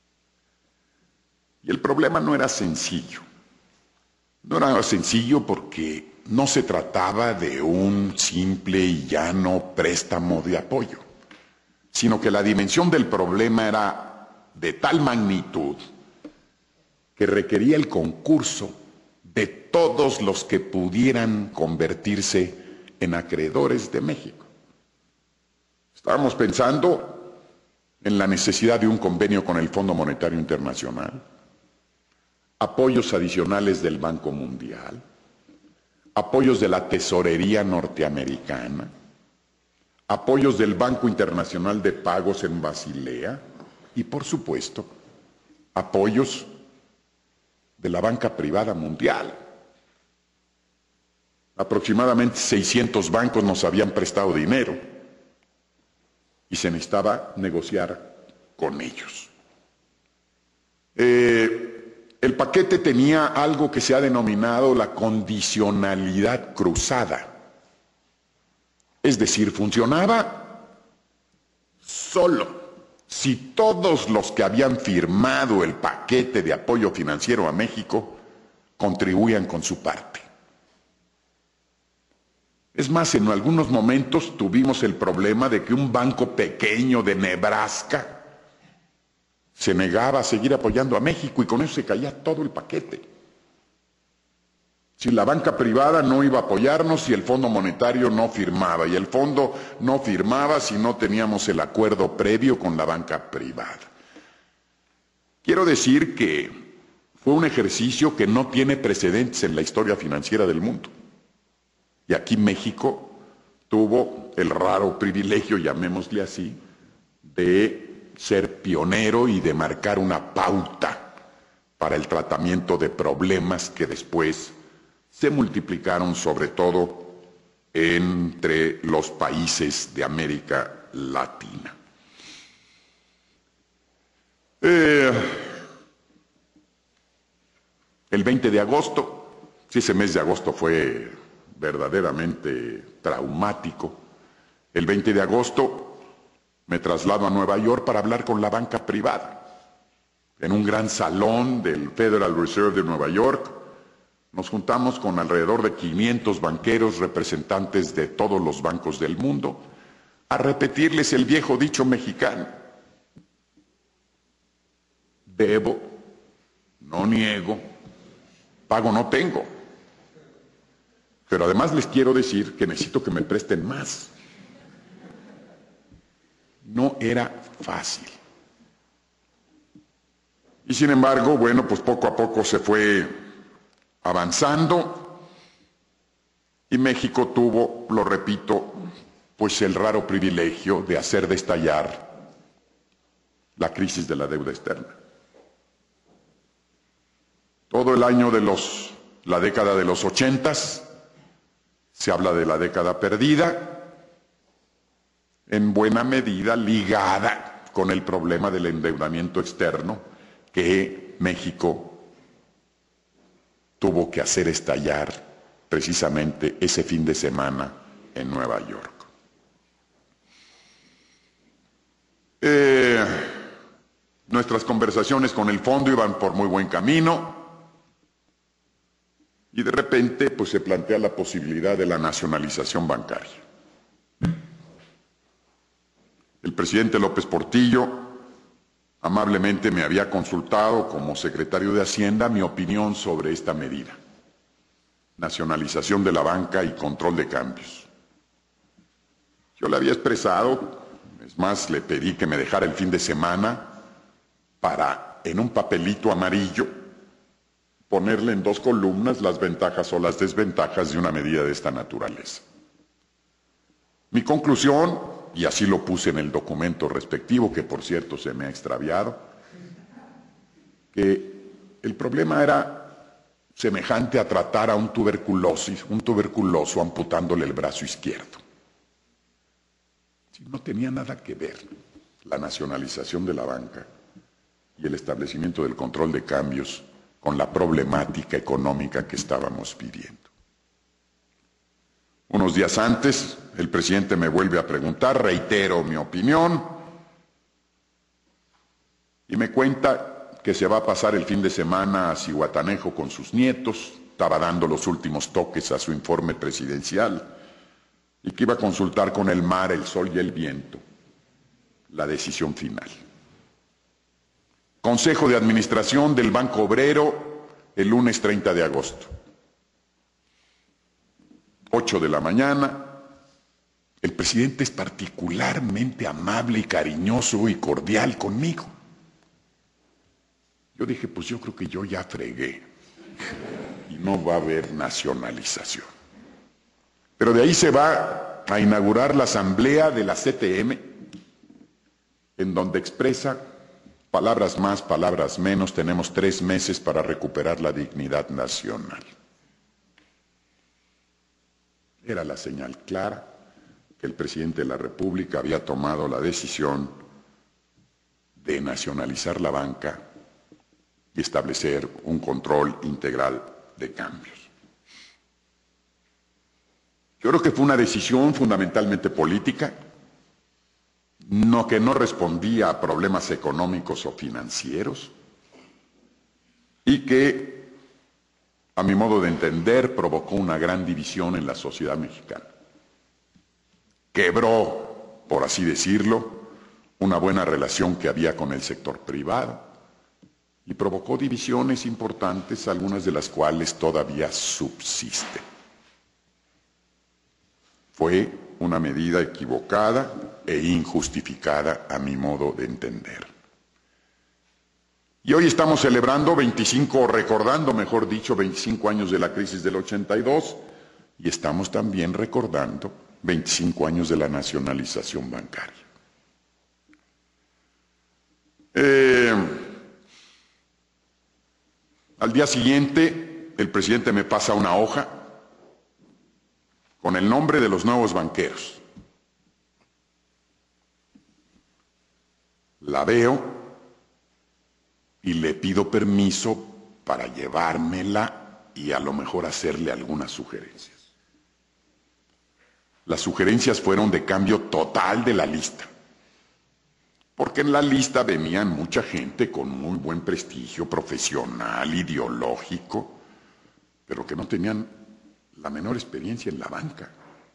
Y el problema no era sencillo. No era sencillo porque no se trataba de un simple y llano préstamo de apoyo, sino que la dimensión del problema era de tal magnitud que requería el concurso de todos los que pudieran convertirse en acreedores de México. Estábamos pensando en la necesidad de un convenio con el Fondo Monetario Internacional, apoyos adicionales del Banco Mundial, apoyos de la Tesorería Norteamericana, apoyos del Banco Internacional de Pagos en Basilea y, por supuesto, apoyos de la banca privada mundial. Aproximadamente 600 bancos nos habían prestado dinero y se necesitaba negociar con ellos. El paquete tenía algo que se ha denominado la condicionalidad cruzada. Es decir, funcionaba solo si todos los que habían firmado el paquete de apoyo financiero a México contribuían con su parte. Es más, en algunos momentos tuvimos el problema de que un banco pequeño de Nebraska se negaba a seguir apoyando a México y con eso se caía todo el paquete. Si la banca privada no iba a apoyarnos, si el Fondo Monetario no firmaba, y el fondo no firmaba si no teníamos el acuerdo previo con la banca privada. Quiero decir que fue un ejercicio que no tiene precedentes en la historia financiera del mundo. Y aquí México tuvo el raro privilegio, llamémosle así, de ser pionero y de marcar una pauta para el tratamiento de problemas que después se multiplicaron sobre todo entre los países de América Latina. El 20 de agosto, sí, ese mes de agosto fue verdaderamente traumático. El 20 de agosto me traslado a Nueva York para hablar con la banca privada. En un gran salón del Federal Reserve de Nueva York, nos juntamos con alrededor de 500 banqueros representantes de todos los bancos del mundo a repetirles el viejo dicho mexicano: debo, no niego, pago no tengo. Pero además les quiero decir que necesito que me presten más. No era fácil. Y sin embargo, bueno, pues poco a poco se fue avanzando y México tuvo, lo repito, pues el raro privilegio de hacer destallar la crisis de la deuda externa. Todo el año de la década de los 80s se habla de la década perdida, en buena medida ligada con el problema del endeudamiento externo que México tuvo que hacer estallar precisamente ese fin de semana en Nueva York. Nuestras conversaciones con el fondo iban por muy buen camino y de repente pues se plantea la posibilidad de la nacionalización bancaria. El presidente López Portillo amablemente me había consultado como secretario de Hacienda mi opinión sobre esta medida: nacionalización de la banca y control de cambios. Yo le había expresado, es más, le pedí que me dejara el fin de semana para, en un papelito amarillo, ponerle en 2 columnas las ventajas o las desventajas de una medida de esta naturaleza. Mi conclusión, y así lo puse en el documento respectivo, que por cierto se me ha extraviado, que el problema era semejante a tratar a un tuberculoso amputándole el brazo izquierdo. No tenía nada que ver la nacionalización de la banca y el establecimiento del control de cambios con la problemática económica que estábamos viviendo. Unos días antes, el presidente me vuelve a preguntar, reitero mi opinión, y me cuenta que se va a pasar el fin de semana a Zihuatanejo con sus nietos, estaba dando los últimos toques a su informe presidencial, y que iba a consultar con el mar, el sol y el viento la decisión final. Consejo de Administración del Banco Obrero el lunes 30 de agosto. 8 de la mañana. El presidente es particularmente amable y cariñoso y cordial conmigo. Yo dije, pues yo creo que yo ya fregué y no va a haber nacionalización. Pero de ahí se va a inaugurar la asamblea de la CTM, en donde expresa, palabras más, palabras menos, tenemos 3 meses para recuperar la dignidad nacional. Era la señal clara que el presidente de la República había tomado la decisión de nacionalizar la banca y establecer un control integral de cambios. Yo creo que fue una decisión fundamentalmente política, que no respondía a problemas económicos o financieros y que, a mi modo de entender, provocó una gran división en la sociedad mexicana. Quebró, por así decirlo, una buena relación que había con el sector privado y provocó divisiones importantes, algunas de las cuales todavía subsisten. Fue una medida equivocada e injustificada a mi modo de entender. Y hoy estamos celebrando 25 años de la crisis del 82 y estamos también recordando 25 años de la nacionalización bancaria. Al día siguiente, el presidente me pasa una hoja con el nombre de los nuevos banqueros. La veo y le pido permiso para llevármela y a lo mejor hacerle algunas sugerencias. Las sugerencias fueron de cambio total de la lista, porque en la lista venían mucha gente con muy buen prestigio profesional, ideológico, pero que no tenían la menor experiencia en la banca.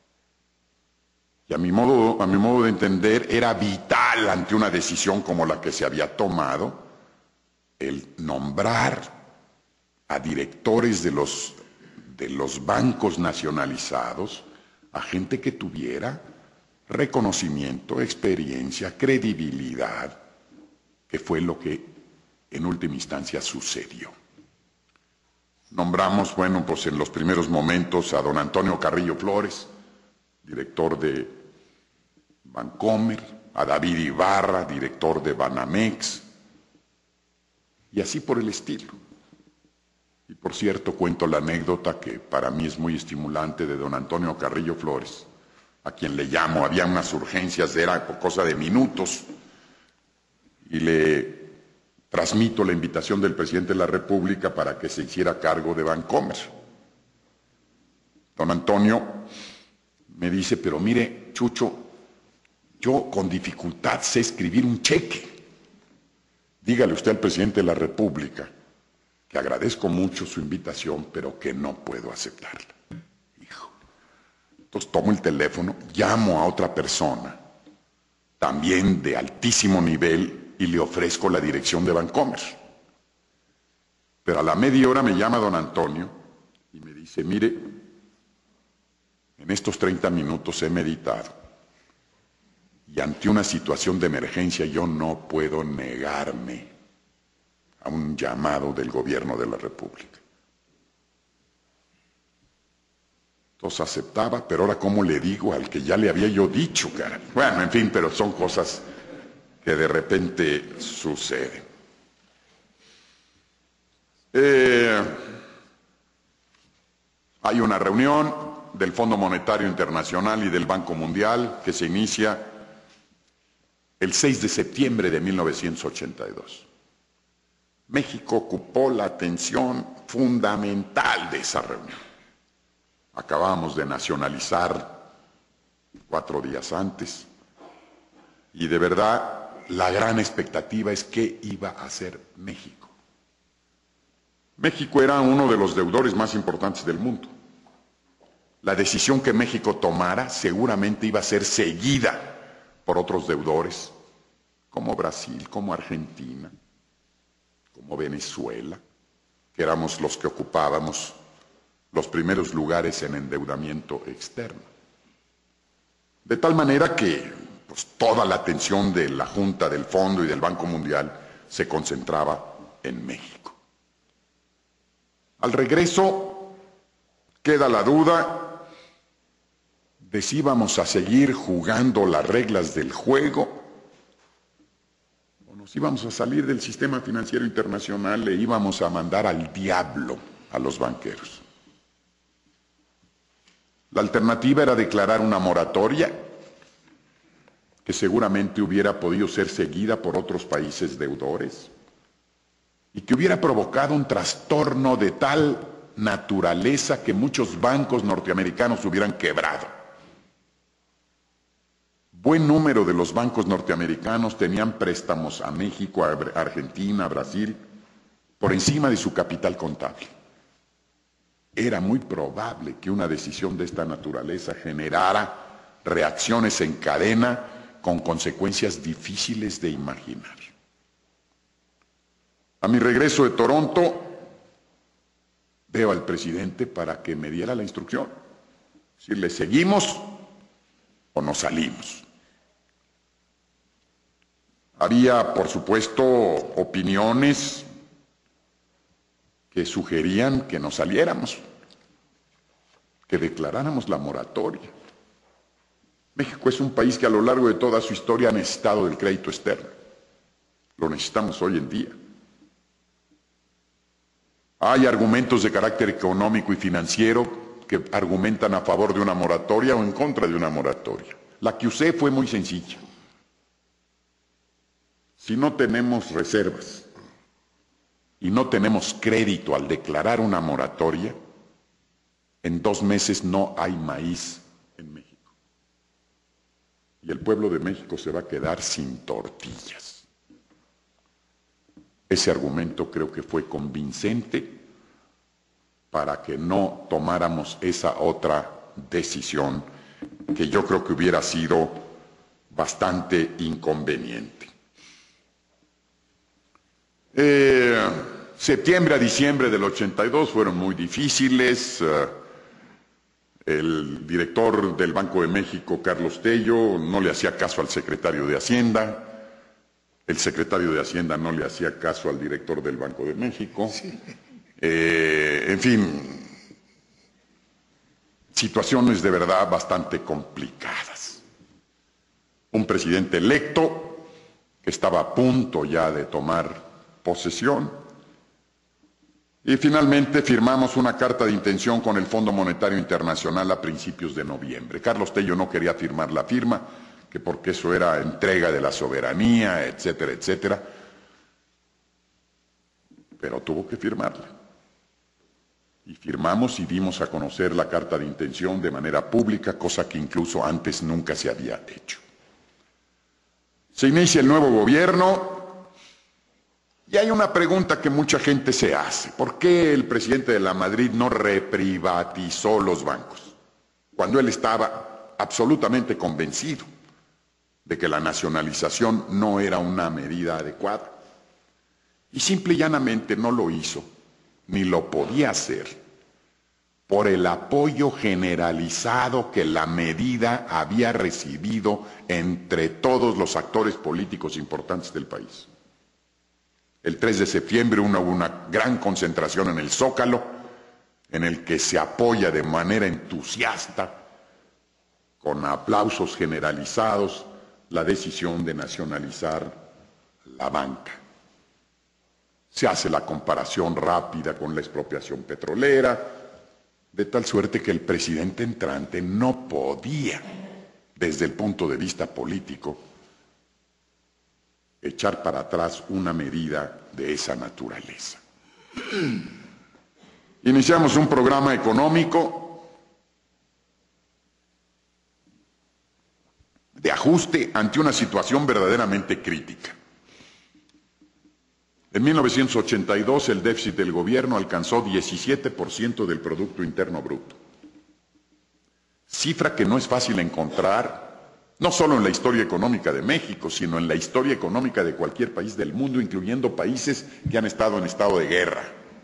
Y a mi modo de entender, era vital ante una decisión como la que se había tomado el nombrar a directores de los bancos nacionalizados, a gente que tuviera reconocimiento, experiencia, credibilidad, que fue lo que en última instancia sucedió. Nombramos, pues en los primeros momentos a don Antonio Carrillo Flores, director de Bancomer, a David Ibarra, director de Banamex, y así por el estilo. Y por cierto, cuento la anécdota que para mí es muy estimulante de don Antonio Carrillo Flores, a quien le llamo, había unas urgencias, era cosa de minutos, y le transmito la invitación del presidente de la República para que se hiciera cargo de Bancomer. Don Antonio me dice, pero mire, Chucho, yo con dificultad sé escribir un cheque. Dígale usted al presidente de la República que agradezco mucho su invitación, pero que no puedo aceptarla. Hijo. Entonces tomo el teléfono, llamo a otra persona, también de altísimo nivel, y le ofrezco la dirección de Bancomer. Pero a la media hora me llama don Antonio y me dice, mire, en estos 30 minutos he meditado y ante una situación de emergencia yo no puedo negarme a un llamado del gobierno de la República. Entonces aceptaba, pero ahora ¿cómo le digo al que ya le había yo dicho, cara? Bueno, en fin, pero son cosas que de repente suceden. Hay una reunión del Fondo Monetario Internacional y del Banco Mundial que se inicia el 6 de septiembre de 1982. México ocupó la atención fundamental de esa reunión. Acabábamos de nacionalizar 4 días antes y de verdad la gran expectativa es qué iba a hacer México. México era uno de los deudores más importantes del mundo. La decisión que México tomara seguramente iba a ser seguida por otros deudores, como Brasil, como Argentina, como Venezuela, que éramos los que ocupábamos los primeros lugares en endeudamiento externo. De tal manera que pues, toda la atención de la Junta, del Fondo y del Banco Mundial se concentraba en México. Al regreso queda la duda de si íbamos a seguir jugando las reglas del juego o nos íbamos a salir del sistema financiero internacional e íbamos a mandar al diablo a los banqueros. La alternativa era declarar una moratoria que seguramente hubiera podido ser seguida por otros países deudores y que hubiera provocado un trastorno de tal naturaleza que muchos bancos norteamericanos hubieran quebrado. Buen número de los bancos norteamericanos tenían préstamos a México, a Argentina, a Brasil, por encima de su capital contable. Era muy probable que una decisión de esta naturaleza generara reacciones en cadena con consecuencias difíciles de imaginar. A mi regreso de Toronto, veo al presidente para que me diera la instrucción. Si le seguimos o nos salimos. Había, por supuesto, opiniones que sugerían que nos saliéramos, que declaráramos la moratoria. México es un país que a lo largo de toda su historia ha necesitado del crédito externo. Lo necesitamos hoy en día. Hay argumentos de carácter económico y financiero que argumentan a favor de una moratoria o en contra de una moratoria. La que usé fue muy sencilla. Si no tenemos reservas y no tenemos crédito al declarar una moratoria, en 2 meses no hay maíz en México. Y el pueblo de México se va a quedar sin tortillas. Ese argumento creo que fue convincente para que no tomáramos esa otra decisión que yo creo que hubiera sido bastante inconveniente. Septiembre a diciembre del 82 fueron muy difíciles. El director del Banco de México, Carlos Tello, no le hacía caso al secretario de Hacienda. El secretario de Hacienda no le hacía caso al director del Banco de México. Sí. En fin, situaciones de verdad bastante complicadas. Un presidente electo que estaba a punto ya de tomar posesión Y finalmente firmamos una carta de intención con el Fondo Monetario Internacional a principios de noviembre. Carlos Tello no quería firmar la firma, que porque eso era entrega de la soberanía, etcétera, etcétera, pero tuvo que firmarla. Y firmamos y dimos a conocer la carta de intención de manera pública, cosa que incluso antes nunca se había hecho. Se inicia el nuevo gobierno y hay una pregunta que mucha gente se hace. ¿Por qué el presidente de la Madrid no reprivatizó los bancos? Cuando él estaba absolutamente convencido de que la nacionalización no era una medida adecuada. Y simple y llanamente no lo hizo, ni lo podía hacer, por el apoyo generalizado que la medida había recibido entre todos los actores políticos importantes del país. El 3 de septiembre hubo una gran concentración en el Zócalo, en el que se apoya de manera entusiasta, con aplausos generalizados, la decisión de nacionalizar la banca. Se hace la comparación rápida con la expropiación petrolera, de tal suerte que el presidente entrante no podía, desde el punto de vista político, echar para atrás una medida de esa naturaleza. Iniciamos un programa económico de ajuste ante una situación verdaderamente crítica. En 1982 el déficit del gobierno alcanzó 17% del Producto Interno Bruto. Cifra que no es fácil encontrar, no solo en la historia económica de México, sino en la historia económica de cualquier país del mundo, incluyendo países que han estado en estado de guerra.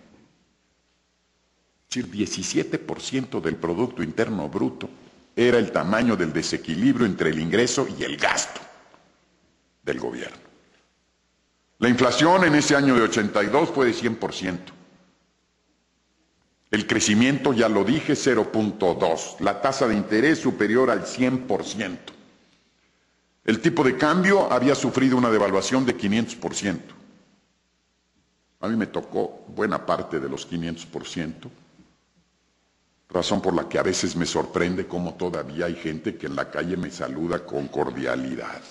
Es decir, 17% del Producto Interno Bruto era el tamaño del desequilibrio entre el ingreso y el gasto del gobierno. La inflación en ese año de 82 fue de 100%. El crecimiento, ya lo dije, 0.2. La tasa de interés superior al 100%. El tipo de cambio había sufrido una devaluación de 500%. A mí me tocó buena parte de los 500%, razón por la que a veces me sorprende cómo todavía hay gente que en la calle me saluda con cordialidad.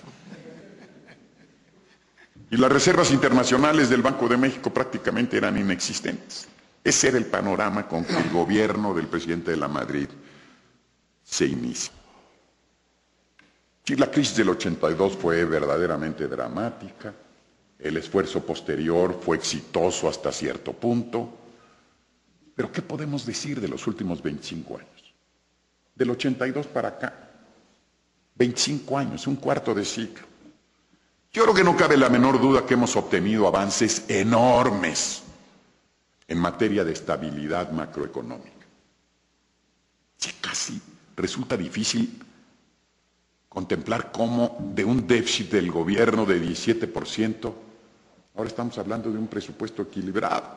Y las reservas internacionales del Banco de México prácticamente eran inexistentes. Ese era el panorama con que el gobierno del presidente de la Madrid se inicia. Sí, la crisis del 82 fue verdaderamente dramática. El esfuerzo posterior fue exitoso hasta cierto punto. Pero ¿qué podemos decir de los últimos 25 años? Del 82 para acá. 25 años, un cuarto de siglo. Yo creo que no cabe la menor duda que hemos obtenido avances enormes en materia de estabilidad macroeconómica. Sí, casi resulta difícil contemplar cómo de un déficit del gobierno de 17%, ahora estamos hablando de un presupuesto equilibrado.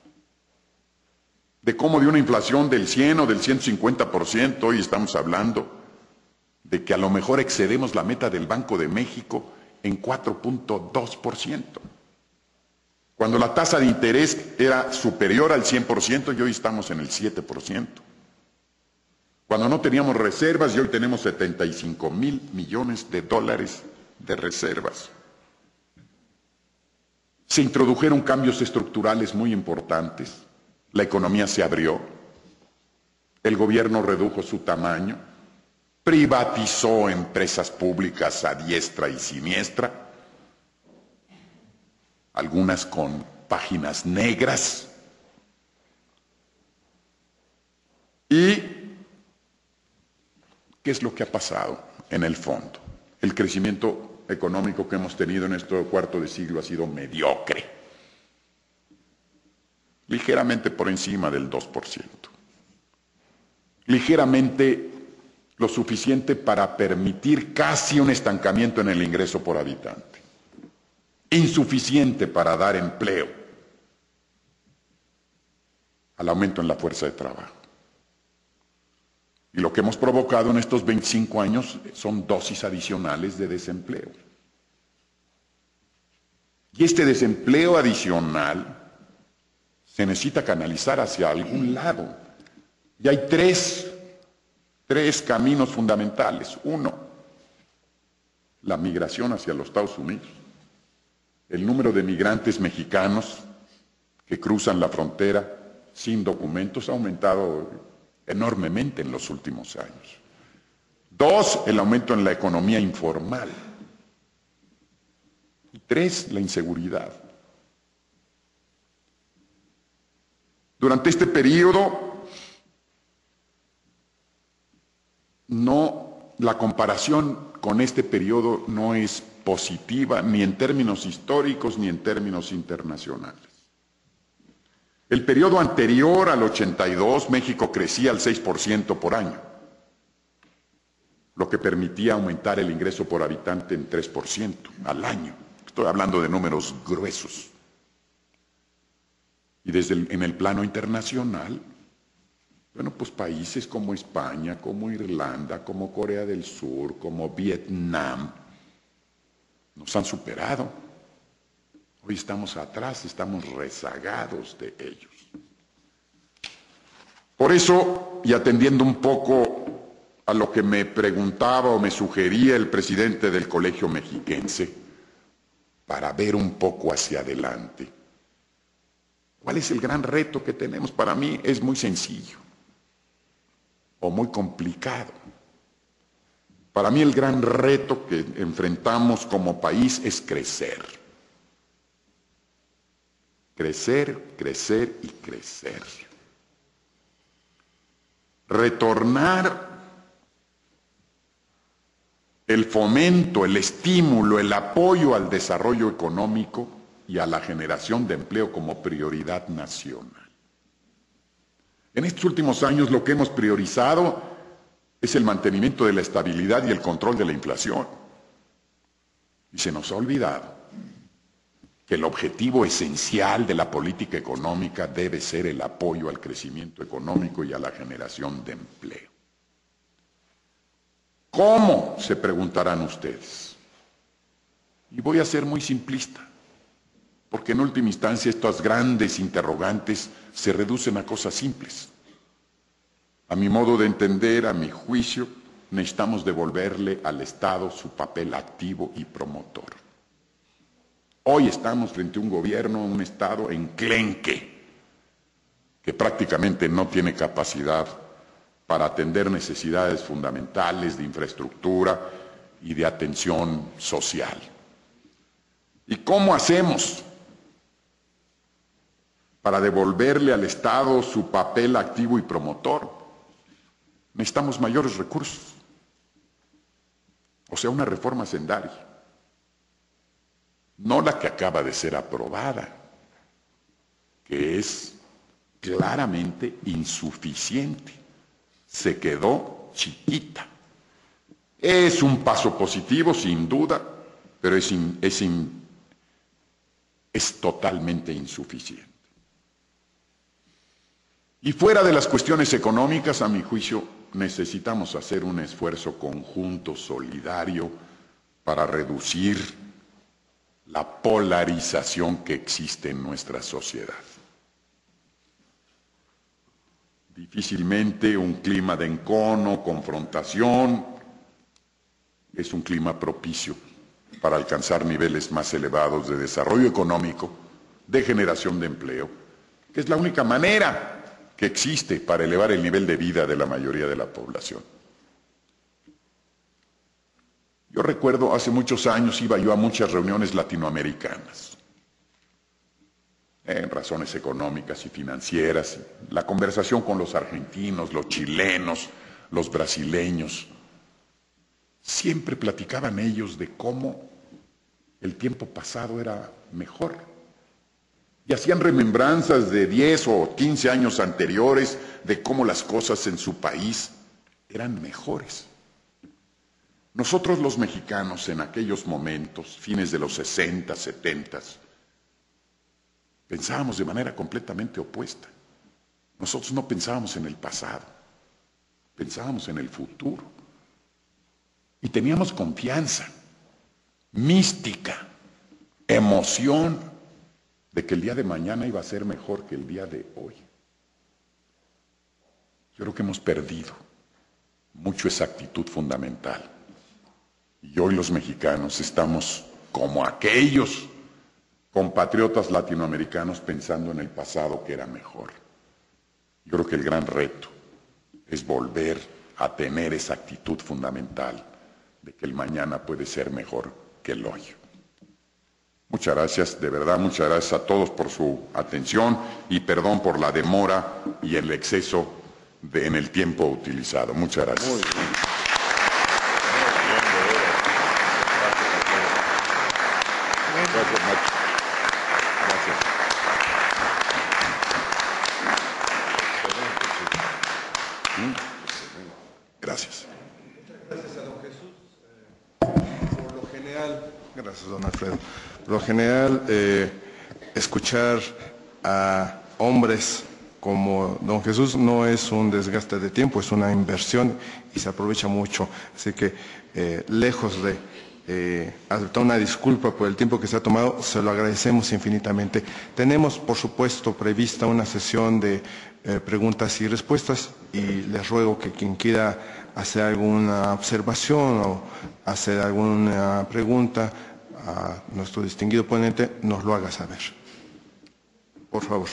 De cómo de una inflación del 100 o del 150%, hoy estamos hablando de que a lo mejor excedemos la meta del Banco de México en 4.2%. Cuando la tasa de interés era superior al 100% y hoy estamos en el 7%. Cuando no teníamos reservas y hoy tenemos 75,000 millones de dólares de reservas. Se introdujeron cambios estructurales muy importantes. La economía se abrió. El gobierno redujo su tamaño. Privatizó empresas públicas a diestra y siniestra, algunas con páginas negras. ¿Y qué es lo que ha pasado en el fondo? El crecimiento económico que hemos tenido en este cuarto de siglo ha sido mediocre, ligeramente por encima del 2%, ligeramente lo suficiente para permitir casi un estancamiento en el ingreso por habitante, insuficiente para dar empleo, al aumento en la fuerza de trabajo. Y lo que hemos provocado en estos 25 años son dosis adicionales de desempleo. Y este desempleo adicional se necesita canalizar hacia algún lado. Y hay tres caminos fundamentales. Uno, la migración hacia los Estados Unidos. El número de migrantes mexicanos que cruzan la frontera sin documentos ha aumentado enormemente en los últimos años. Dos, el aumento en la economía informal. Y tres, la inseguridad. Durante este periodo, la comparación con este periodo no es positiva ni en términos históricos ni en términos internacionales. El periodo anterior al 82, México crecía al 6% por año, lo que permitía aumentar el ingreso por habitante en 3% al año. Estoy hablando de números gruesos. Y en el plano internacional, bueno, pues países como España, como Irlanda, como Corea del Sur, como Vietnam, nos han superado. Hoy estamos atrás, estamos rezagados de ellos. Por eso, y atendiendo un poco a lo que me preguntaba o me sugería el presidente del Colegio Mexiquense, para ver un poco hacia adelante, ¿cuál es el gran reto que tenemos? Para mí es muy sencillo o muy complicado. Para mí el gran reto que enfrentamos como país es crecer. Crecer, crecer y crecer. Retornar el fomento, el estímulo, el apoyo al desarrollo económico y a la generación de empleo como prioridad nacional. En estos últimos años lo que hemos priorizado es el mantenimiento de la estabilidad y el control de la inflación. Y se nos ha olvidado que el objetivo esencial de la política económica debe ser el apoyo al crecimiento económico y a la generación de empleo. ¿Cómo? Se preguntarán ustedes. Y voy a ser muy simplista, porque en última instancia estas grandes interrogantes se reducen a cosas simples. A mi modo de entender, a mi juicio, necesitamos devolverle al Estado su papel activo y promotor. Hoy estamos frente a un gobierno, un Estado enclenque, que prácticamente no tiene capacidad para atender necesidades fundamentales de infraestructura y de atención social. ¿Y cómo hacemos para devolverle al Estado su papel activo y promotor? Necesitamos mayores recursos, o sea, una reforma sendaria, no la que acaba de ser aprobada, que es claramente insuficiente, se quedó chiquita. Es un paso positivo, sin duda, pero es totalmente insuficiente. Y fuera de las cuestiones económicas, a mi juicio, necesitamos hacer un esfuerzo conjunto, solidario, para reducir la polarización que existe en nuestra sociedad. Difícilmente un clima de encono, confrontación, es un clima propicio para alcanzar niveles más elevados de desarrollo económico, de generación de empleo, que es la única manera que existe para elevar el nivel de vida de la mayoría de la población. Yo recuerdo, hace muchos años iba yo a muchas reuniones latinoamericanas, en razones económicas y financieras, la conversación con los argentinos, los chilenos, los brasileños, siempre platicaban ellos de cómo el tiempo pasado era mejor. Y hacían remembranzas de 10 o 15 años anteriores de cómo las cosas en su país eran mejores. Nosotros los mexicanos en aquellos momentos, fines de los 60, 70, pensábamos de manera completamente opuesta. Nosotros no pensábamos en el pasado, pensábamos en el futuro. Y teníamos confianza, mística, emoción de que el día de mañana iba a ser mejor que el día de hoy. Yo creo que hemos perdido mucho esa actitud fundamental. Y hoy los mexicanos estamos como aquellos compatriotas latinoamericanos pensando en el pasado que era mejor. Yo creo que el gran reto es volver a tener esa actitud fundamental de que el mañana puede ser mejor que el hoy. Muchas gracias, de verdad, muchas gracias a todos por su atención y perdón por la demora y el exceso en el tiempo utilizado. Muchas gracias. Muy bien. Gracias, Nacho. Gracias. Gracias. Gracias a don Jesús. Por lo general, gracias don Alfredo. Por lo general, escuchar a hombres como don Jesús no es un desgaste de tiempo, es una inversión y se aprovecha mucho. Así que, lejos de aceptar una disculpa por el tiempo que se ha tomado, se lo agradecemos infinitamente. Tenemos, por supuesto, prevista una sesión de preguntas y respuestas y les ruego que quien quiera hacer alguna observación o hacer alguna pregunta a nuestro distinguido ponente nos lo haga saber. Por favor.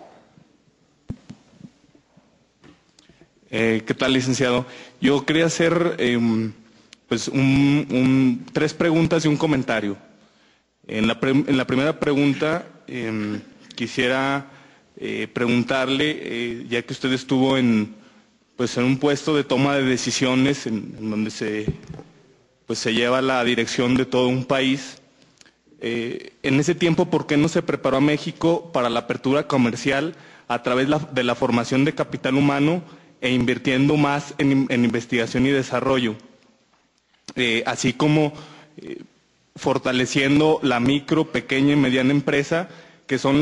¿Qué tal, licenciado? Yo quería hacer pues tres preguntas y un comentario. En la primera pregunta quisiera preguntarle, ya que usted estuvo en un puesto de toma de decisiones en donde se lleva la dirección de todo un país, en ese tiempo, ¿por qué no se preparó a México para la apertura comercial a través de la formación de capital humano e invirtiendo más en investigación y desarrollo, así como fortaleciendo la micro, pequeña y mediana empresa, que son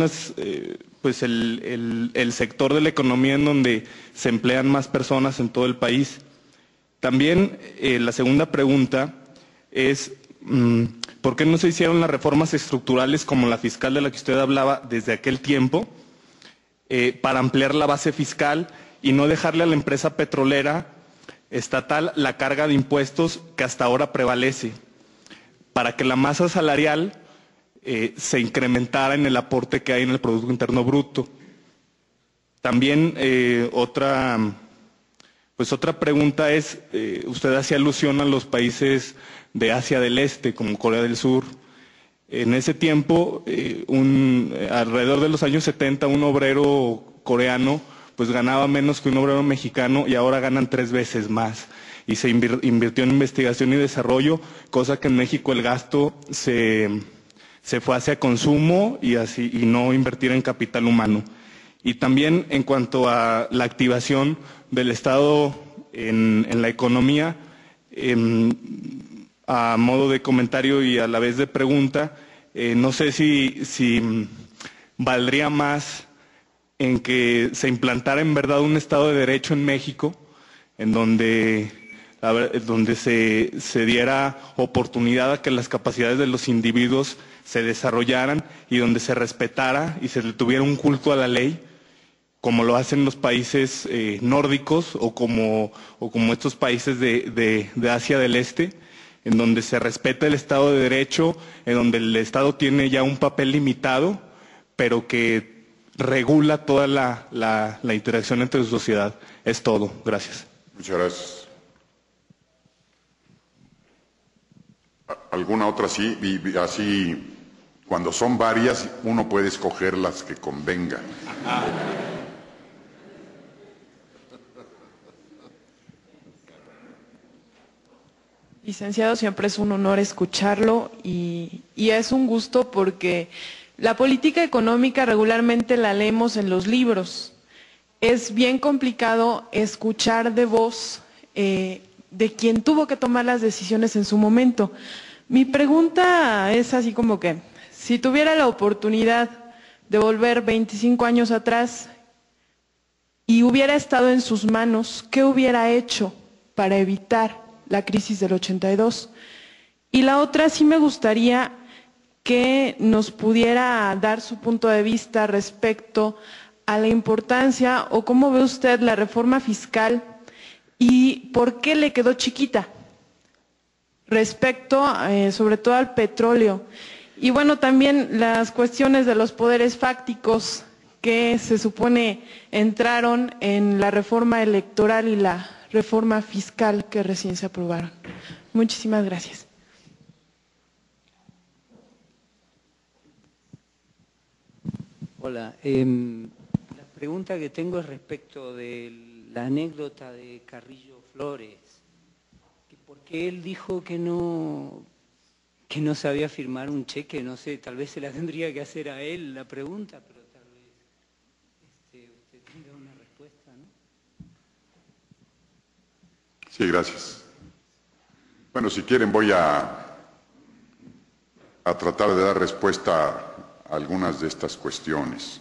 el sector de la economía en donde se emplean más personas en todo el país? También la segunda pregunta es ¿por qué no se hicieron las reformas estructurales como la fiscal de la que usted hablaba desde aquel tiempo para ampliar la base fiscal y no dejarle a la empresa petrolera estatal la carga de impuestos que hasta ahora prevalece, para que la masa salarial se incrementara en el aporte que hay en el Producto Interno Bruto? También otra pregunta es, usted hacía alusión a los países de Asia del Este, como Corea del Sur. En ese tiempo, alrededor de los años 70, un obrero coreano pues ganaba menos que un obrero mexicano y ahora ganan 3 veces más. Y se invirtió en investigación y desarrollo, cosa que en México el gasto se fue hacia consumo y no invertir en capital humano. Y también en cuanto a la activación del Estado en la economía, a modo de comentario y a la vez de pregunta, no sé si valdría más en que se implantara en verdad un Estado de Derecho en México, en donde se diera oportunidad a que las capacidades de los individuos se desarrollaran y donde se respetara y se le tuviera un culto a la ley, como lo hacen los países nórdicos o como estos países de Asia del Este, en donde se respeta el Estado de Derecho, en donde el Estado tiene ya un papel limitado, pero que regula toda la interacción entre su sociedad. Es todo. Gracias. Muchas gracias. ¿Alguna otra sí? Y así, cuando son varias, uno puede escoger las que convenga. Licenciado, siempre es un honor escucharlo y es un gusto porque la política económica regularmente la leemos en los libros. Es bien complicado escuchar de voz de quien tuvo que tomar las decisiones en su momento. Mi pregunta es así como que, si tuviera la oportunidad de volver 25 años atrás y hubiera estado en sus manos, ¿qué hubiera hecho para evitar la crisis del 82? Y la otra, sí me gustaría que nos pudiera dar su punto de vista respecto a la importancia o cómo ve usted la reforma fiscal y por qué le quedó chiquita respecto sobre todo al petróleo. Y bueno, también las cuestiones de los poderes fácticos que se supone entraron en la reforma electoral y la reforma fiscal que recién se aprobaron. Muchísimas gracias. Hola, la pregunta que tengo es respecto de la anécdota de Carrillo Flores, porque él dijo que no sabía firmar un cheque, no sé, tal vez se la tendría que hacer a él la pregunta, pero tal vez usted tenga una respuesta, ¿no? Sí, gracias. Bueno, si quieren voy a tratar de dar respuesta a algunas de estas cuestiones.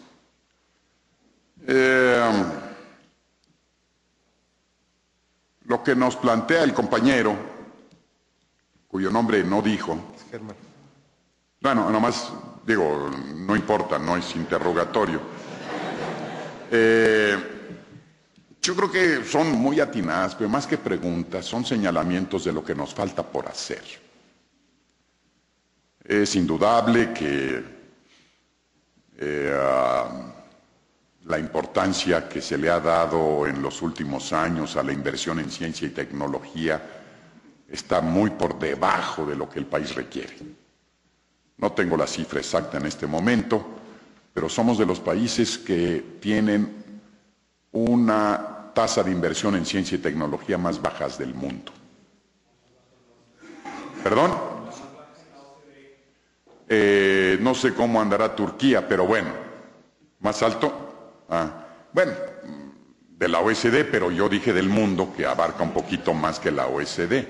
Lo que nos plantea el compañero, cuyo nombre no dijo, Germán. bueno, nomás digo, no importa, no es interrogatorio. Yo creo que son muy atinadas, pero más que preguntas, son señalamientos de lo que nos falta por hacer. Es indudable que la importancia que se le ha dado en los últimos años a la inversión en ciencia y tecnología está muy por debajo de lo que el país requiere. No tengo la cifra exacta en este momento, pero somos de los países que tienen una tasa de inversión en ciencia y tecnología más bajas del mundo. ¿Perdón? No sé cómo andará Turquía, pero bueno, ¿más alto? Bueno, de la OSD, pero yo dije del mundo, que abarca un poquito más que la OSD.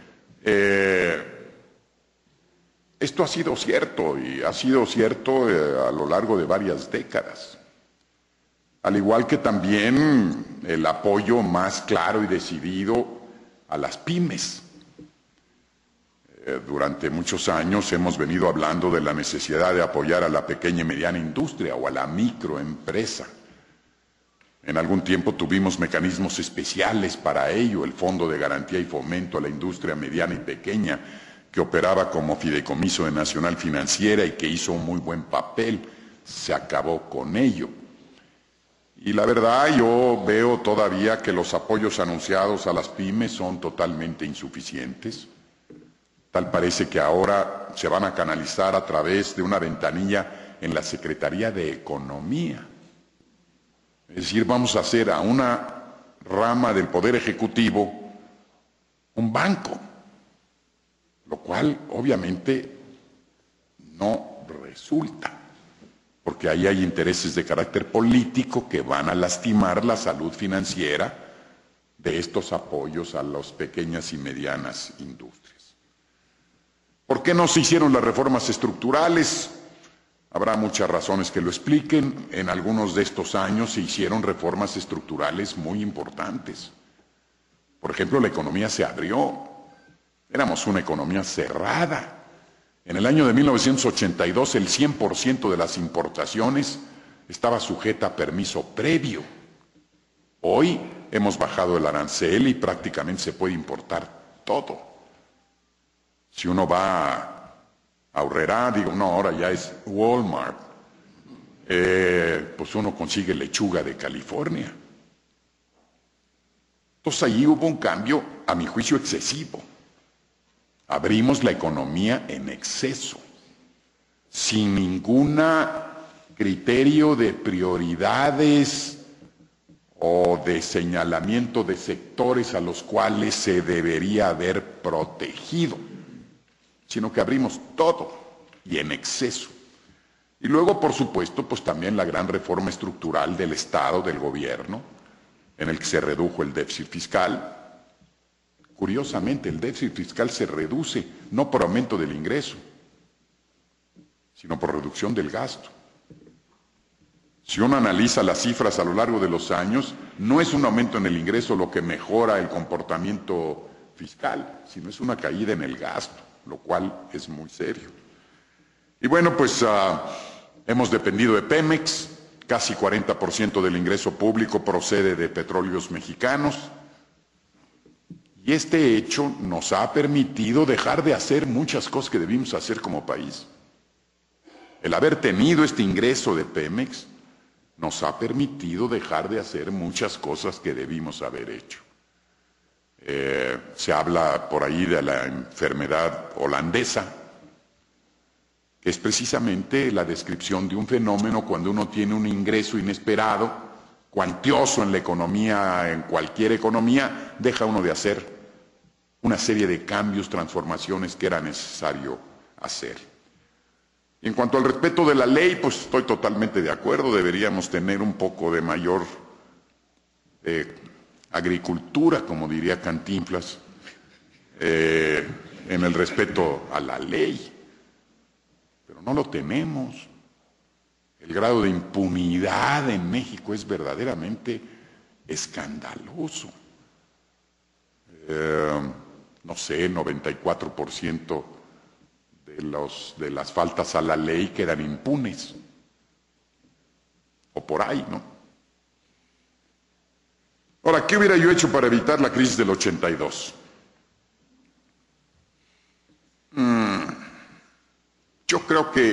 Esto ha sido cierto, y ha sido cierto a lo largo de varias décadas. Al igual que también el apoyo más claro y decidido a las pymes. Durante muchos años hemos venido hablando de la necesidad de apoyar a la pequeña y mediana industria o a la microempresa. En algún tiempo tuvimos mecanismos especiales para ello, el Fondo de Garantía y Fomento a la Industria Mediana y Pequeña, que operaba como fideicomiso de Nacional Financiera y que hizo un muy buen papel. Se acabó con ello. Y la verdad, yo veo todavía que los apoyos anunciados a las pymes son totalmente insuficientes. Tal parece que ahora se van a canalizar a través de una ventanilla en la Secretaría de Economía. Es decir, vamos a hacer a una rama del Poder Ejecutivo un banco, lo cual obviamente no resulta, porque ahí hay intereses de carácter político que van a lastimar la salud financiera de estos apoyos a las pequeñas y medianas industrias. ¿Por qué no se hicieron las reformas estructurales? Habrá muchas razones que lo expliquen. En algunos de estos años se hicieron reformas estructurales muy importantes. Por ejemplo, la economía se abrió. Éramos una economía cerrada. En el año de 1982, el 100% de las importaciones estaba sujeta a permiso previo. Hoy hemos bajado el arancel y prácticamente se puede importar todo. Si uno va a Aurrerá, digo, no, ahora ya es Walmart, pues uno consigue lechuga de California. Entonces allí hubo un cambio, a mi juicio, excesivo. Abrimos la economía en exceso, sin ningún criterio de prioridades o de señalamiento de sectores a los cuales se debería haber protegido, sino que abrimos todo y en exceso. Y luego, por supuesto, pues también la gran reforma estructural del Estado, del gobierno, en el que se redujo el déficit fiscal. Curiosamente, el déficit fiscal se reduce no por aumento del ingreso, sino por reducción del gasto. Si uno analiza las cifras a lo largo de los años, no es un aumento en el ingreso lo que mejora el comportamiento fiscal, sino es una caída en el gasto, lo cual es muy serio. Y bueno, pues hemos dependido de Pemex, casi 40% del ingreso público procede de petróleos mexicanos, y este hecho nos ha permitido dejar de hacer muchas cosas que debimos hacer como país. El haber tenido este ingreso de Pemex nos ha permitido dejar de hacer muchas cosas que debimos haber hecho. Se habla por ahí de la enfermedad holandesa, que es precisamente la descripción de un fenómeno cuando uno tiene un ingreso inesperado, cuantioso en la economía, en cualquier economía, deja uno de hacer una serie de cambios, transformaciones que era necesario hacer. Y en cuanto al respeto de la ley, pues estoy totalmente de acuerdo, deberíamos tener un poco de mayor agricultura, como diría Cantinflas, en el respeto a la ley. Pero no lo tenemos. El grado de impunidad en México es verdaderamente escandaloso. No sé, 94% de las faltas a la ley quedan impunes. O por ahí, ¿no? Ahora, ¿qué hubiera yo hecho para evitar la crisis del 82? Yo creo que,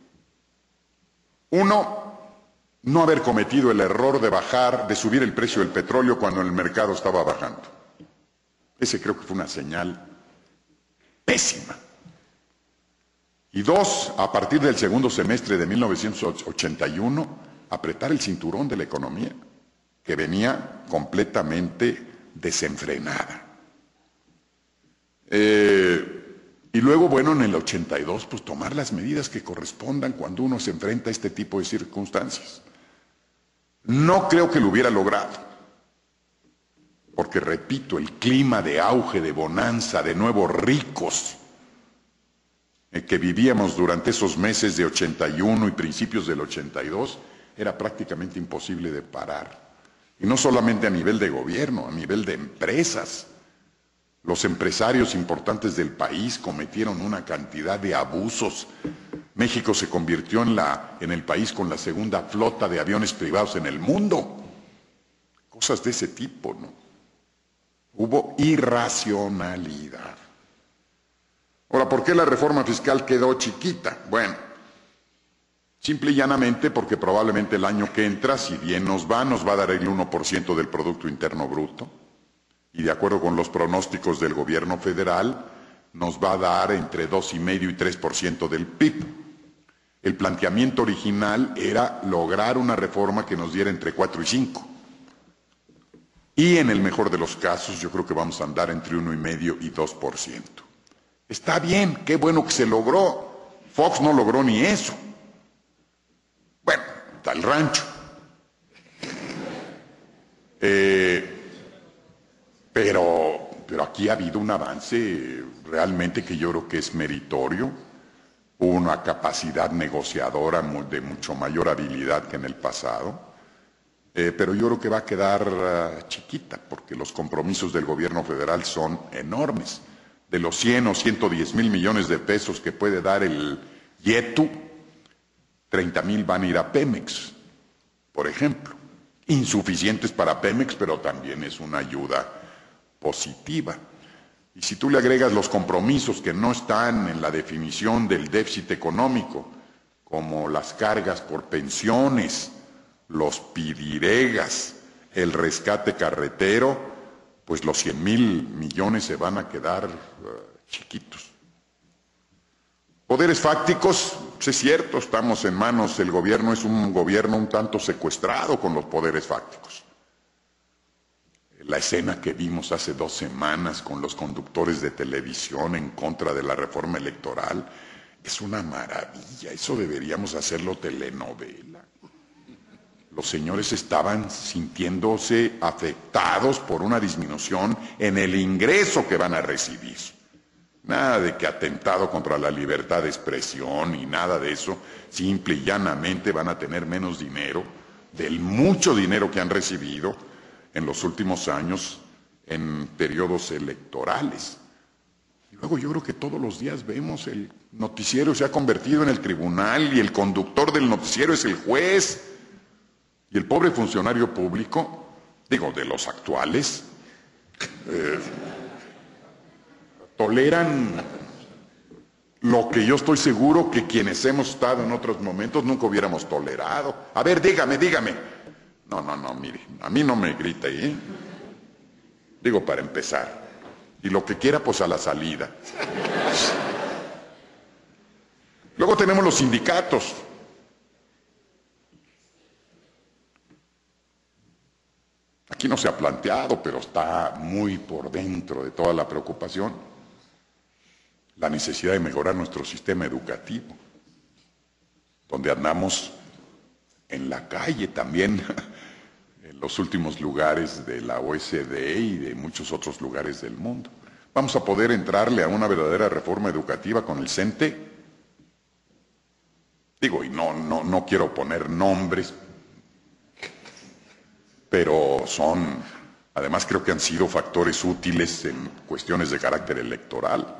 uno, no haber cometido el error de subir el precio del petróleo cuando el mercado estaba bajando. Ese creo que fue una señal pésima. Y dos, a partir del segundo semestre de 1981, apretar el cinturón de la economía, que venía completamente desenfrenada. Y luego, bueno, en el 82, pues tomar las medidas que correspondan cuando uno se enfrenta a este tipo de circunstancias. No creo que lo hubiera logrado, porque, repito, el clima de auge, de bonanza, de nuevos ricos que vivíamos durante esos meses de 81 y principios del 82, era prácticamente imposible de parar. Y no solamente a nivel de gobierno, a nivel de empresas. Los empresarios importantes del país cometieron una cantidad de abusos. México se convirtió en el país con la segunda flota de aviones privados en el mundo. Cosas de ese tipo, ¿no? Hubo irracionalidad. Ahora, ¿por qué la reforma fiscal quedó chiquita? Bueno, simple y llanamente porque probablemente el año que entra, si bien nos va a dar el 1% del Producto Interno Bruto. Y de acuerdo con los pronósticos del gobierno federal, nos va a dar entre 2,5% y 3% del PIB. El planteamiento original era lograr una reforma que nos diera entre 4 y 5. Y en el mejor de los casos, yo creo que vamos a andar entre 1,5% y 2%. Está bien, qué bueno que se logró. Fox no logró ni eso. Bueno, está el rancho. Pero aquí ha habido un avance realmente que yo creo que es meritorio, una capacidad negociadora de mucho mayor habilidad que en el pasado, pero yo creo que va a quedar chiquita porque los compromisos del gobierno federal son enormes. De los 100 o 110 mil millones de pesos que puede dar el YETU, 30,000 van a ir a Pemex, por ejemplo. Insuficientes para Pemex, pero también es una ayuda positiva. Y si tú le agregas los compromisos que no están en la definición del déficit económico, como las cargas por pensiones, los pidiregas, el rescate carretero, pues los 100,000 millones se van a quedar chiquitos. Poderes fácticos, pues es cierto, estamos en manos, el gobierno es un gobierno un tanto secuestrado con los poderes fácticos. La escena que vimos hace 2 semanas con los conductores de televisión en contra de la reforma electoral es una maravilla, eso deberíamos hacerlo telenovela. Los señores estaban sintiéndose afectados por una disminución en el ingreso que van a recibir. Nada de que atentado contra la libertad de expresión y nada de eso. Simple y llanamente van a tener menos dinero, del mucho dinero que han recibido en los últimos años en periodos electorales. Luego yo creo que todos los días vemos el noticiero se ha convertido en el tribunal y el conductor del noticiero es el juez. Y el pobre funcionario público, digo, de los actuales, toleran lo que yo estoy seguro que quienes hemos estado en otros momentos nunca hubiéramos tolerado. A ver, dígame. No, mire, a mí no me grite, ¿eh? Digo, para empezar. Y lo que quiera, pues a la salida. Luego tenemos los sindicatos. Aquí no se ha planteado, pero está muy por dentro de toda la preocupación, la necesidad de mejorar nuestro sistema educativo, donde andamos en la calle también, en los últimos lugares de la OECD y de muchos otros lugares del mundo. ¿Vamos a poder entrarle a una verdadera reforma educativa con el CENTE? Digo, y no quiero poner nombres, pero además creo que han sido factores útiles en cuestiones de carácter electoral.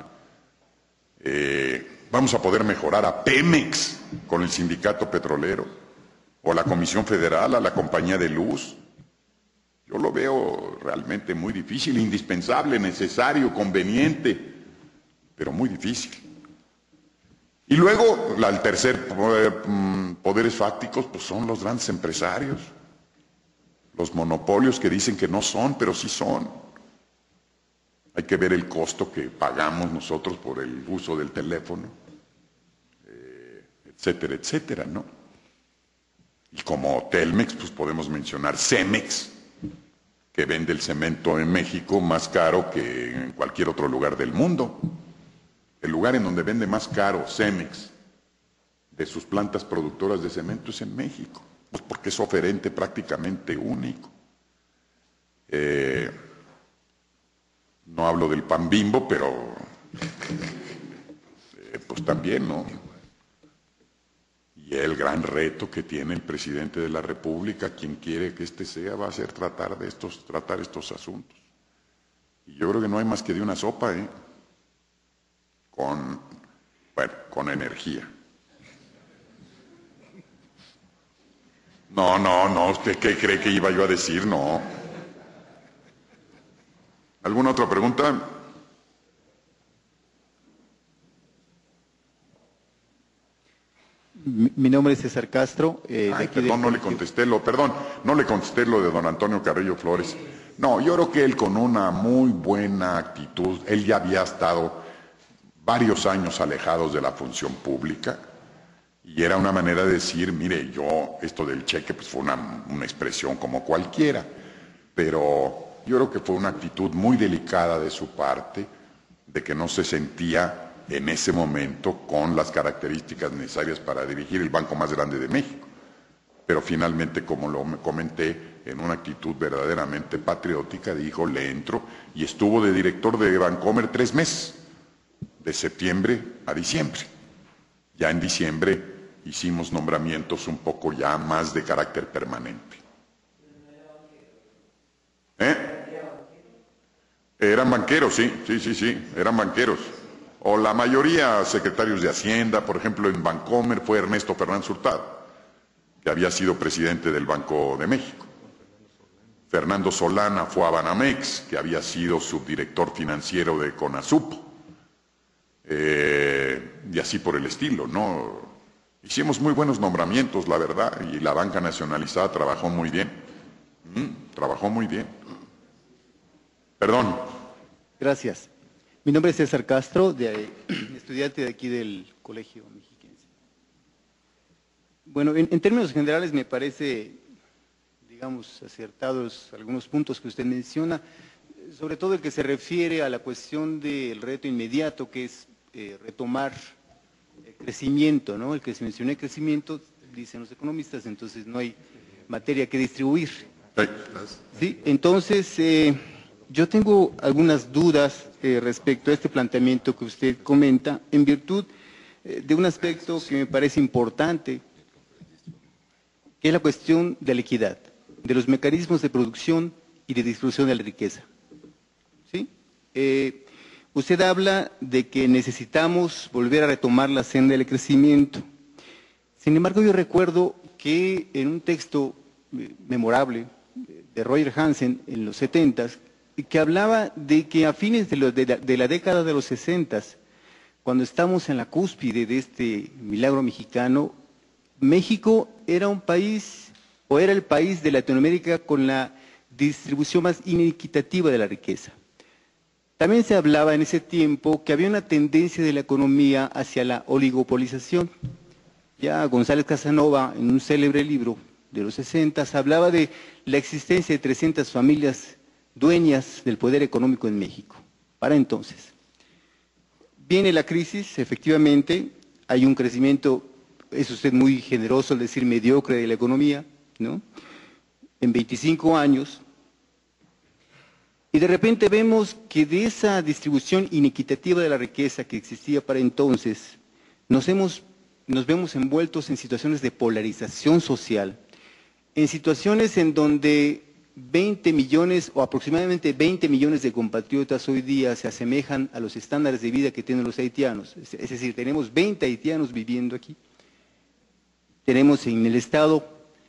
Vamos a poder mejorar a Pemex con el sindicato petrolero, o a la Comisión Federal, a la Compañía de Luz. Yo lo veo realmente muy difícil, indispensable, necesario, conveniente, pero muy difícil. Y luego, el tercer poderes fácticos, pues son los grandes empresarios, los monopolios que dicen que no son, pero sí son. Hay que ver el costo que pagamos nosotros por el uso del teléfono, etcétera, etcétera, ¿no? Y como Telmex, pues podemos mencionar Cemex, que vende el cemento en México más caro que en cualquier otro lugar del mundo. El lugar en donde vende más caro Cemex de sus plantas productoras de cemento es en México, pues porque es oferente prácticamente único. No hablo del pan Bimbo, pero pues también, ¿no? Y el gran reto que tiene el presidente de la República, quien quiere que este sea, va a ser tratar estos asuntos. Y yo creo que no hay más que de una sopa, con energía. No, ¿usted qué cree que iba yo a decir? No. ¿Alguna otra pregunta? Mi nombre es César Castro. No le contesté lo de don Antonio Carrillo Flores. No, yo creo que él con una muy buena actitud, él ya había estado varios años alejados de la función pública y era una manera de decir, mire, esto del cheque pues fue una expresión como cualquiera, pero yo creo que fue una actitud muy delicada de su parte, de que no se sentía en ese momento con las características necesarias para dirigir el banco más grande de México. Pero finalmente, como lo comenté, en una actitud verdaderamente patriótica, dijo, le entro, y estuvo de director de Bancomer 3 meses, de septiembre a diciembre. Ya en diciembre hicimos nombramientos un poco ya más de carácter permanente. Eran banqueros, sí, eran banqueros. O la mayoría secretarios de Hacienda, por ejemplo, en Bancomer fue Ernesto Fernández Hurtado, que había sido presidente del Banco de México. Fernando Solana fue a Banamex, que había sido subdirector financiero de Conasupo. Y así por el estilo, ¿no? Hicimos muy buenos nombramientos, la verdad, y la banca nacionalizada trabajó muy bien. Trabajó muy bien. Perdón. Gracias. Mi nombre es César Castro, estudiante de aquí del Colegio Mexiquense. Bueno, en términos generales me parece, digamos, acertados algunos puntos que usted menciona, sobre todo el que se refiere a la cuestión del reto inmediato, que es retomar el crecimiento, ¿no? El que se mencionó el crecimiento, dicen los economistas, entonces no hay materia que distribuir. Sí, entonces yo tengo algunas dudas respecto a este planteamiento que usted comenta, en virtud de un aspecto que me parece importante, que es la cuestión de la equidad, de los mecanismos de producción y de distribución de la riqueza. ¿Sí? usted habla de que necesitamos volver a retomar la senda del crecimiento. Sin embargo, yo recuerdo que en un texto memorable de Roger Hansen en los 70s, que hablaba de que a fines de la década de los 60s, cuando estamos en la cúspide de este milagro mexicano, México era un país, o era el país de Latinoamérica con la distribución más inequitativa de la riqueza. También se hablaba en ese tiempo que había una tendencia de la economía hacia la oligopolización. Ya González Casanova, en un célebre libro de los 60s, hablaba de la existencia de 300 familias dueñas del poder económico en México. Para entonces, viene la crisis, efectivamente, hay un crecimiento, es usted muy generoso al decir mediocre de la economía, ¿no? En 25 años, y de repente vemos que de esa distribución inequitativa de la riqueza que existía para entonces, nos vemos envueltos en situaciones de polarización social, en situaciones en donde 20 millones o aproximadamente 20 millones de compatriotas hoy día se asemejan a los estándares de vida que tienen los haitianos. Es decir, tenemos 20 haitianos viviendo aquí. Tenemos en el Estado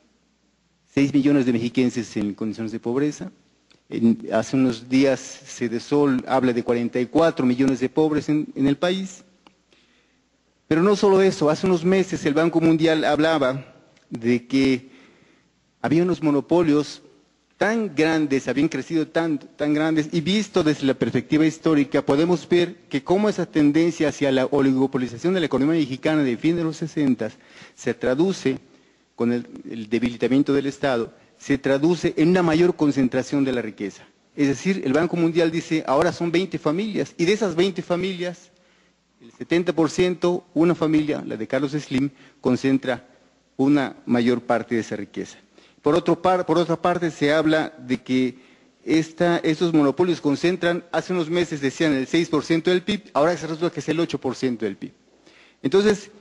6 millones de mexiquenses en condiciones de pobreza. Hace unos días Cedesol habla de 44 millones de pobres en el país. Pero no solo eso, hace unos meses el Banco Mundial hablaba de que había unos monopolios tan grandes, habían crecido tan grandes, y visto desde la perspectiva histórica, podemos ver que cómo esa tendencia hacia la oligopolización de la economía mexicana de fin de los 60 se traduce, con el debilitamiento del Estado, se traduce en una mayor concentración de la riqueza. Es decir, el Banco Mundial dice, ahora son 20 familias, y de esas 20 familias, el 70%, una familia, la de Carlos Slim, concentra una mayor parte de esa riqueza. Por otra parte, se habla de que estos monopolios concentran, hace unos meses decían el 6% del PIB, ahora se resulta que es el 8% del PIB. Entonces,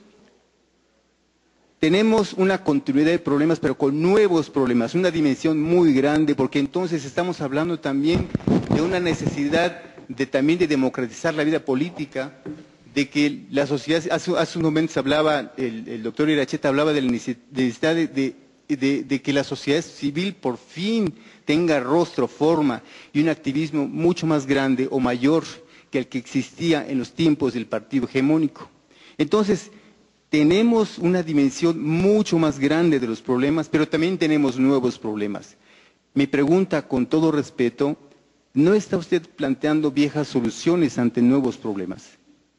tenemos una continuidad de problemas, pero con nuevos problemas, una dimensión muy grande, porque entonces estamos hablando también de una necesidad también de democratizar la vida política, de que la sociedad, hace unos momentos hablaba, el doctor Iracheta hablaba de la necesidad de que la sociedad civil por fin tenga rostro, forma y un activismo mucho más grande o mayor que el que existía en los tiempos del partido hegemónico. Entonces, tenemos una dimensión mucho más grande de los problemas, pero también tenemos nuevos problemas. Mi pregunta, con todo respeto, ¿no está usted planteando viejas soluciones ante nuevos problemas?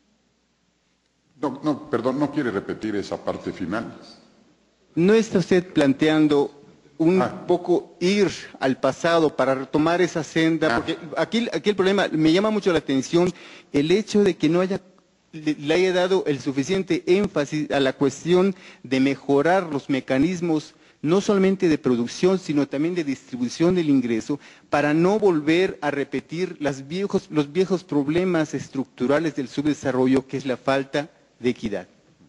No, perdón, ¿no quiere repetir esa parte final? ¿No está usted planteando un poco ir al pasado para retomar esa senda? Porque aquí el problema, me llama mucho la atención el hecho de que no le haya dado el suficiente énfasis a la cuestión de mejorar los mecanismos, no solamente de producción, sino también de distribución del ingreso, para no volver a repetir los viejos problemas estructurales del subdesarrollo, que es la falta de equidad.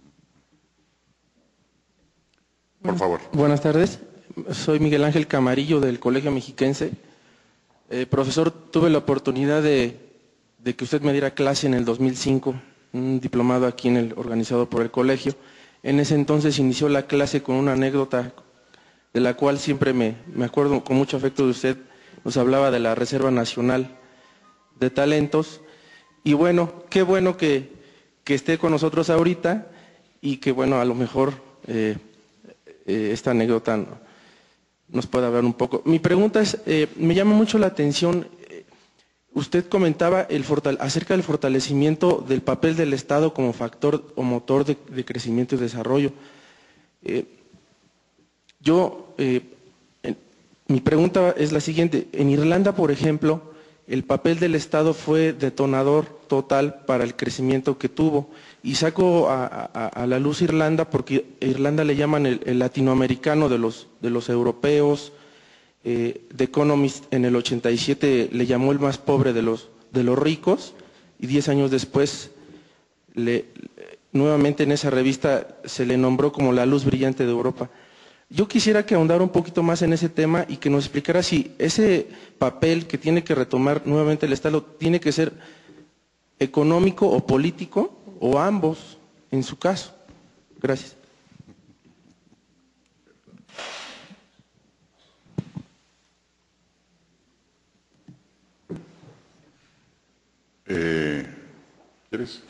Por favor. Buenas tardes, soy Miguel Ángel Camarillo del Colegio Mexiquense. Profesor, tuve la oportunidad de que usted me diera clase en el 2005, un diplomado aquí organizado por el colegio. En ese entonces inició la clase con una anécdota de la cual siempre me acuerdo con mucho afecto de usted. Nos hablaba de la Reserva Nacional de Talentos. Y bueno, qué bueno que esté con nosotros ahorita y que bueno, a lo mejor esta anécdota nos puede hablar un poco. Mi pregunta es, me llama mucho la atención, usted comentaba acerca del fortalecimiento del papel del Estado como factor o motor de crecimiento y desarrollo. Mi pregunta es la siguiente. En Irlanda, por ejemplo, el papel del Estado fue detonador total para el crecimiento que tuvo. Y saco a la luz Irlanda porque Irlanda le llaman el latinoamericano de los europeos. The Economist en el 87 le llamó el más pobre de los ricos, y 10 años después nuevamente en esa revista se le nombró como la luz brillante de Europa. Yo quisiera que ahondara un poquito más en ese tema y que nos explicara si ese papel que tiene que retomar nuevamente el Estado tiene que ser económico o político, o ambos, en su caso. Gracias. ¿Quieres?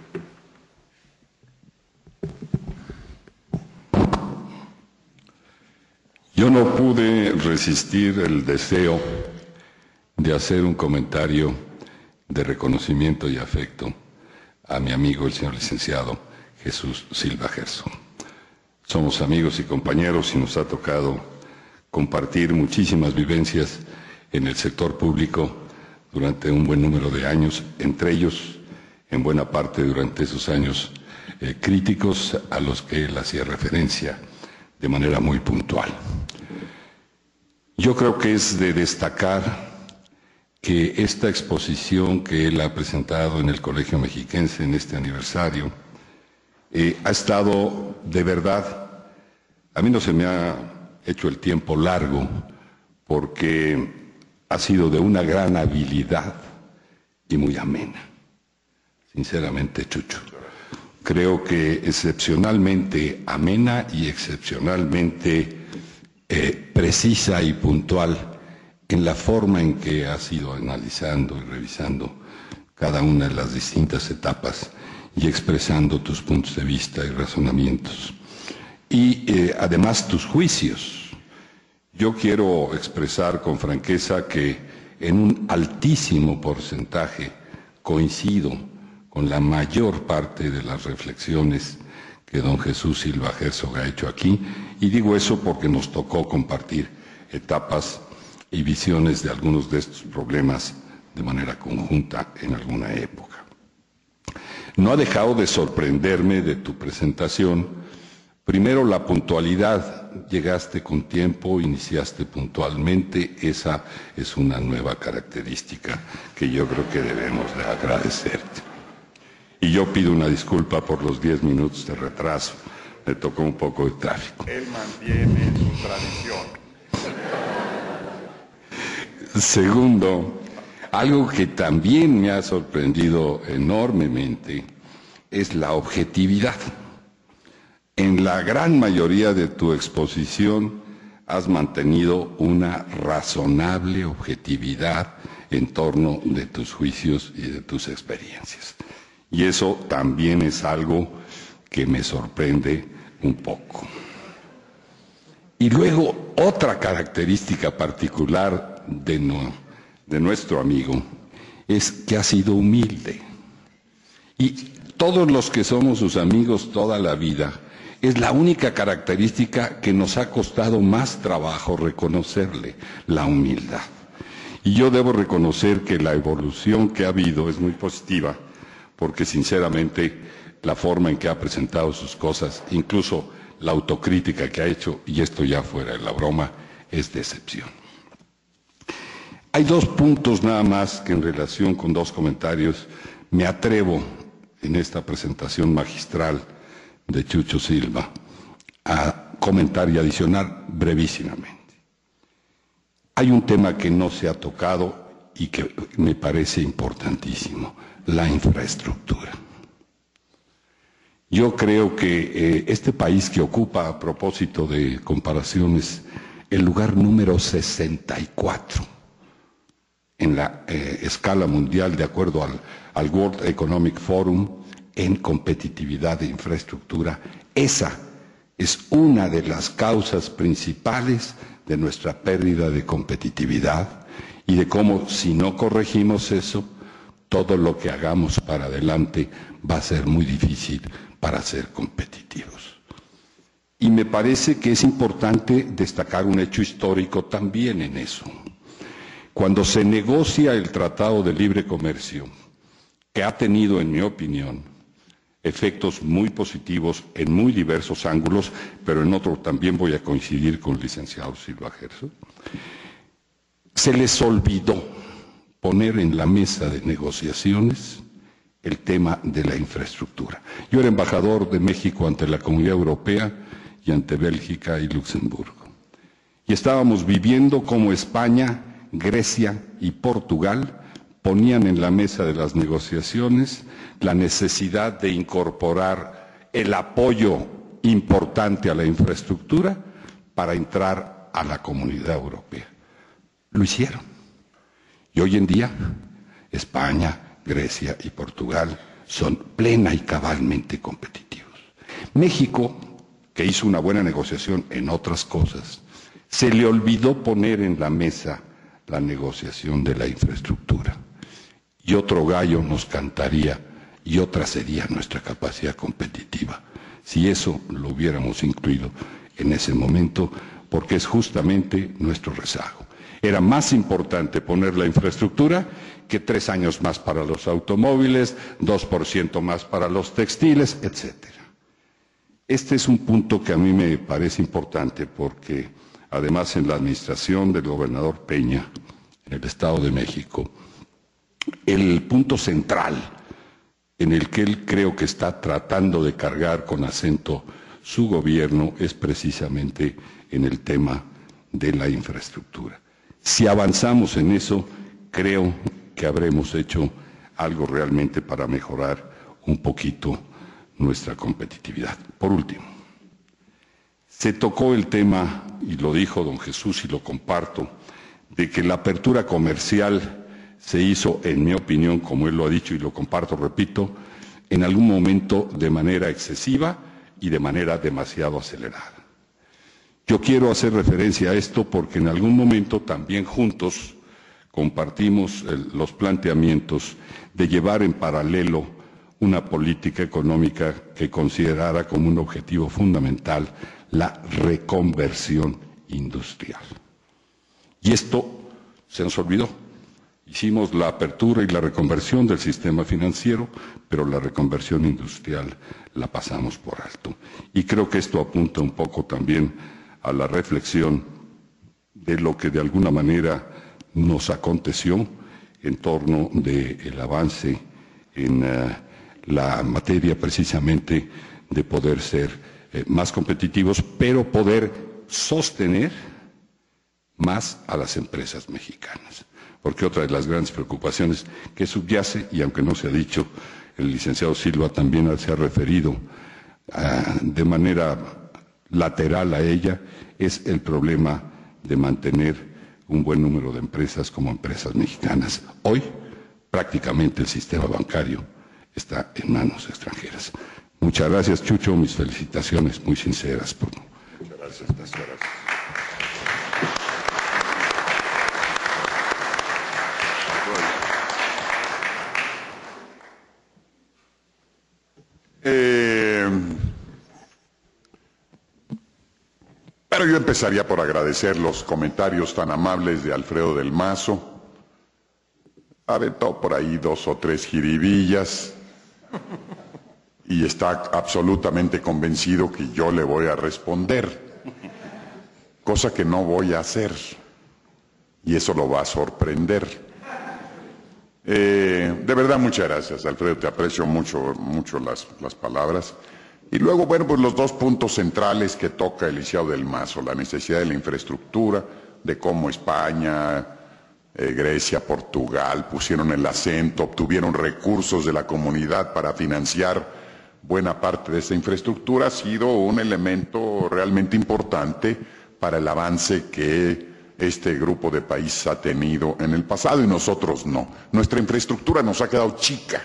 Yo no pude resistir el deseo de hacer un comentario de reconocimiento y afecto a mi amigo, el señor licenciado Jesús Silva Gerso. Somos amigos y compañeros y nos ha tocado compartir muchísimas vivencias en el sector público durante un buen número de años, entre ellos, en buena parte durante esos años críticos a los que él hacía referencia de manera muy puntual. Yo creo que es de destacar que esta exposición que él ha presentado en el Colegio Mexiquense en este aniversario ha estado de verdad, a mí no se me ha hecho el tiempo largo porque ha sido de una gran habilidad y muy amena. Sinceramente, Chucho. Creo que excepcionalmente amena y excepcionalmente precisa y puntual en la forma en que has ido analizando y revisando cada una de las distintas etapas y expresando tus puntos de vista y razonamientos. Y además tus juicios. Yo quiero expresar con franqueza que en un altísimo porcentaje coincido con la mayor parte de las reflexiones que don Jesús Silva Gerso ha hecho aquí, y digo eso porque nos tocó compartir etapas y visiones de algunos de estos problemas de manera conjunta en alguna época. No ha dejado de sorprenderme de tu presentación. Primero, la puntualidad. Llegaste con tiempo, iniciaste puntualmente. Esa es una nueva característica que yo creo que debemos de agradecerte. Y yo pido una disculpa por los 10 minutos de retraso. Me tocó un poco de tráfico. Él mantiene su tradición. Segundo, algo que también me ha sorprendido enormemente es la objetividad. En la gran mayoría de tu exposición has mantenido una razonable objetividad en torno de tus juicios y de tus experiencias. Y eso también es algo que me sorprende un poco. Y luego, otra característica particular de nuestro amigo es que ha sido humilde. Y todos los que somos sus amigos toda la vida, es la única característica que nos ha costado más trabajo reconocerle, la humildad. Y yo debo reconocer que la evolución que ha habido es muy positiva, porque sinceramente la forma en que ha presentado sus cosas, incluso la autocrítica que ha hecho, y esto ya fuera de la broma, es de excepción. Hay 2 puntos nada más que en relación con 2 comentarios me atrevo en esta presentación magistral de Chucho Silva a comentar y adicionar brevísimamente. Hay un tema que no se ha tocado y que me parece importantísimo, la infraestructura. Yo creo que este país que ocupa, a propósito de comparaciones, el lugar número 64 en la escala mundial de acuerdo al World Economic Forum en competitividad de infraestructura, esa es una de las causas principales de nuestra pérdida de competitividad y de cómo, si no corregimos eso, todo lo que hagamos para adelante va a ser muy difícil para ser competitivos. Y me parece que es importante destacar un hecho histórico también en eso. Cuando se negocia el Tratado de Libre Comercio, que ha tenido, en mi opinión, efectos muy positivos en muy diversos ángulos, pero en otro también voy a coincidir con el licenciado Silva Gerso, se les olvidó poner en la mesa de negociaciones el tema de la infraestructura. Yo era embajador de México ante la Comunidad Europea y ante Bélgica y Luxemburgo. Y estábamos viviendo cómo España, Grecia y Portugal ponían en la mesa de las negociaciones la necesidad de incorporar el apoyo importante a la infraestructura para entrar a la Comunidad Europea. Lo hicieron. Y hoy en día, España, Grecia y Portugal son plena y cabalmente competitivos. México, que hizo una buena negociación en otras cosas, se le olvidó poner en la mesa la negociación de la infraestructura. Y otro gallo nos cantaría y otra sería nuestra capacidad competitiva, si eso lo hubiéramos incluido en ese momento, porque es justamente nuestro rezago. Era más importante poner la infraestructura que 3 años más para los automóviles, 2% más para los textiles, etcétera. Este es un punto que a mí me parece importante porque, además, en la administración del gobernador Peña, en el Estado de México, el punto central en el que él creo que está tratando de cargar con acento su gobierno es precisamente en el tema de la infraestructura. Si avanzamos en eso, creo que habremos hecho algo realmente para mejorar un poquito nuestra competitividad. Por último, se tocó el tema, y lo dijo don Jesús y lo comparto, de que la apertura comercial se hizo, en mi opinión, como él lo ha dicho y lo comparto, repito, en algún momento de manera excesiva y de manera demasiado acelerada. Yo quiero hacer referencia a esto porque en algún momento también juntos compartimos los planteamientos de llevar en paralelo una política económica que considerara como un objetivo fundamental la reconversión industrial. Y esto se nos olvidó. Hicimos la apertura y la reconversión del sistema financiero, pero la reconversión industrial la pasamos por alto. Y creo que esto apunta un poco también a la reflexión de lo que de alguna manera nos aconteció en torno del avance en la materia precisamente de poder ser más competitivos, pero poder sostener más a las empresas mexicanas. Porque otra de las grandes preocupaciones que subyace, y aunque no se ha dicho, el licenciado Silva también se ha referido de manera lateral a ella, es el problema de mantener un buen número de empresas como empresas mexicanas. Hoy, prácticamente el sistema bancario está en manos extranjeras. Muchas gracias, Chucho, mis felicitaciones muy sinceras. Muchas gracias, muchas gracias. Pero yo empezaría por agradecer los comentarios tan amables de Alfredo del Mazo. Aventó por ahí 2 o 3 jiribillas y está absolutamente convencido que yo le voy a responder, cosa que no voy a hacer, y eso lo va a sorprender. De verdad, muchas gracias, Alfredo, te aprecio mucho las palabras. Y luego, bueno, pues los 2 puntos centrales que toca el licenciado del Mazo, la necesidad de la infraestructura, de cómo España, Grecia, Portugal pusieron el acento, obtuvieron recursos de la comunidad para financiar buena parte de esa infraestructura, ha sido un elemento realmente importante para el avance que este grupo de países ha tenido en el pasado y nosotros no. Nuestra infraestructura nos ha quedado chica.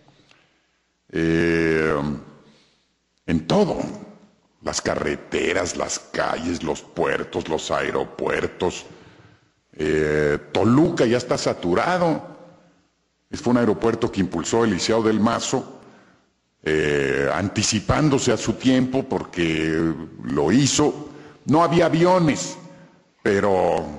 En todo, las carreteras, las calles, los puertos, los aeropuertos. Toluca ya está saturado. Fue un aeropuerto que impulsó el licenciado del Mazo, anticipándose a su tiempo porque lo hizo. No había aviones, pero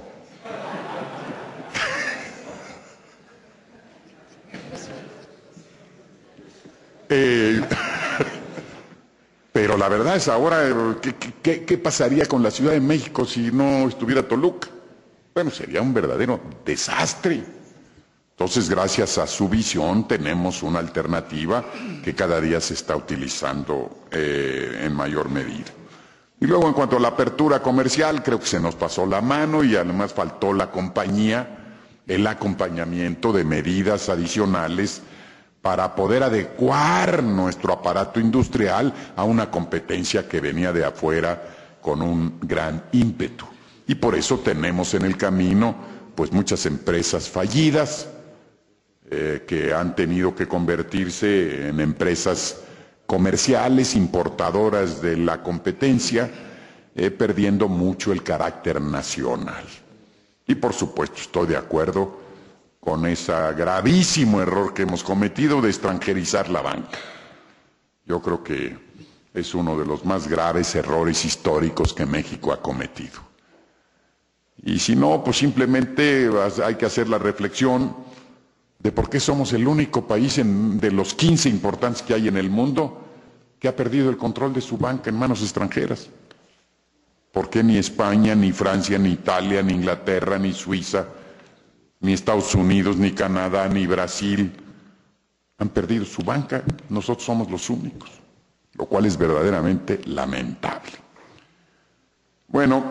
pero la verdad es ahora, ¿qué pasaría con la Ciudad de México si no estuviera Toluca? Bueno, sería un verdadero desastre. Entonces, gracias a su visión, tenemos una alternativa que cada día se está utilizando en mayor medida. Y luego, en cuanto a la apertura comercial, creo que se nos pasó la mano y además faltó la compañía el acompañamiento de medidas adicionales para poder adecuar nuestro aparato industrial a una competencia que venía de afuera con un gran ímpetu. Y por eso tenemos en el camino pues muchas empresas fallidas que han tenido que convertirse en empresas comerciales, importadoras de la competencia, perdiendo mucho el carácter nacional. Y por supuesto estoy de acuerdo con ese gravísimo error que hemos cometido de extranjerizar la banca. Yo creo que es uno de los más graves errores históricos que México ha cometido. Y si no, pues simplemente hay que hacer la reflexión de por qué somos el único país de los 15 importantes que hay en el mundo que ha perdido el control de su banca en manos extranjeras. ¿Por qué ni España, ni Francia, ni Italia, ni Inglaterra, ni Suiza, ni Estados Unidos, ni Canadá, ni Brasil han perdido su banca? Nosotros somos los únicos, lo cual es verdaderamente lamentable. Bueno,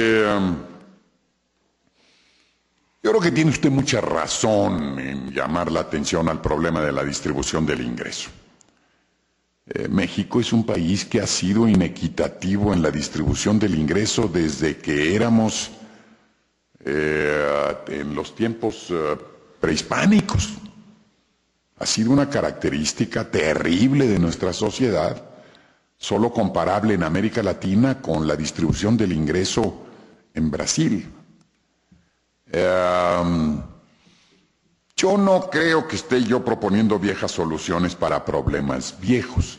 yo creo que tiene usted mucha razón en llamar la atención al problema de la distribución del ingreso. México es un país que ha sido inequitativo en la distribución del ingreso desde que éramos en los tiempos prehispánicos. Ha sido una característica terrible de nuestra sociedad, solo comparable en América Latina con la distribución del ingreso en Brasil. Yo no creo que esté yo proponiendo viejas soluciones para problemas viejos.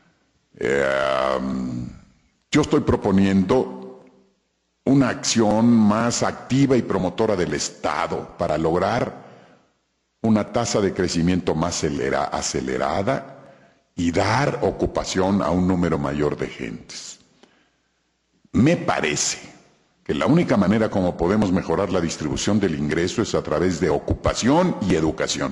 Yo estoy proponiendo una acción más activa y promotora del Estado para lograr una tasa de crecimiento más acelerada y dar ocupación a un número mayor de gentes. Me parece que la única manera como podemos mejorar la distribución del ingreso es a través de ocupación y educación.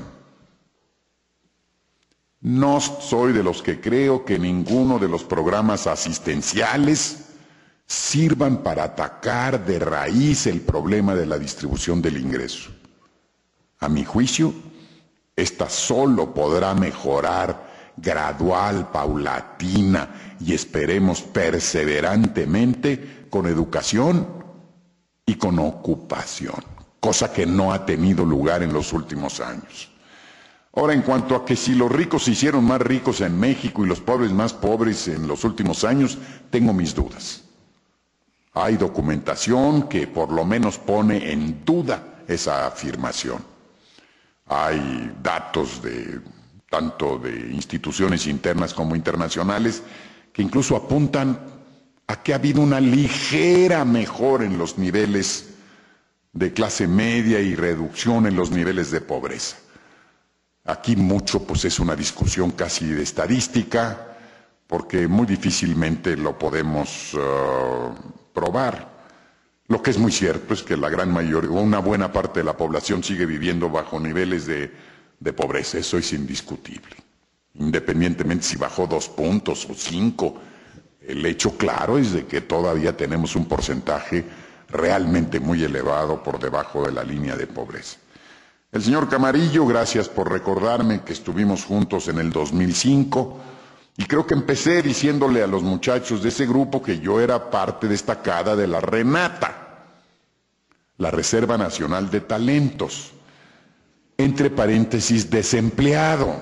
No soy de los que creo que ninguno de los programas asistenciales sirvan para atacar de raíz el problema de la distribución del ingreso. A mi juicio, esta solo podrá mejorar gradual, paulatina y esperemos perseverantemente con educación y con ocupación, cosa que no ha tenido lugar en los últimos años. Ahora, en cuanto a que si los ricos se hicieron más ricos en México y los pobres más pobres en los últimos años, tengo mis dudas. Hay documentación que por lo menos pone en duda esa afirmación. Hay datos tanto de instituciones internas como internacionales que incluso apuntan a que ha habido una ligera mejora en los niveles de clase media y reducción en los niveles de pobreza. Aquí mucho pues es una discusión casi de estadística, porque muy difícilmente lo podemos probar. Lo que es muy cierto es que la gran mayoría, o una buena parte de la población sigue viviendo bajo niveles de pobreza, eso es indiscutible. Independientemente si bajó 2 puntos o 5, el hecho claro es de que todavía tenemos un porcentaje realmente muy elevado por debajo de la línea de pobreza. El señor Camarillo, gracias por recordarme que estuvimos juntos en el 2005 y creo que empecé diciéndole a los muchachos de ese grupo que yo era parte destacada de la RENATA, la Reserva Nacional de Talentos, entre paréntesis desempleado.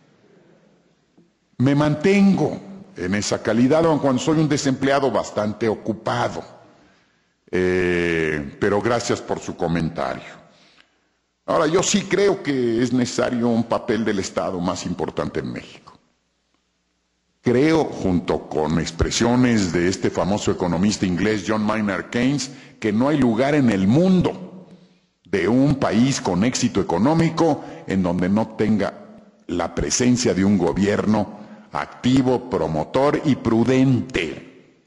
Me mantengo en esa calidad, aun cuando soy un desempleado bastante ocupado. Pero gracias por su comentario. Ahora, yo sí creo que es necesario un papel del Estado más importante en México. Creo, junto con expresiones de este famoso economista inglés John Maynard Keynes, que no hay lugar en el mundo de un país con éxito económico en donde no tenga la presencia de un gobierno activo, promotor y prudente.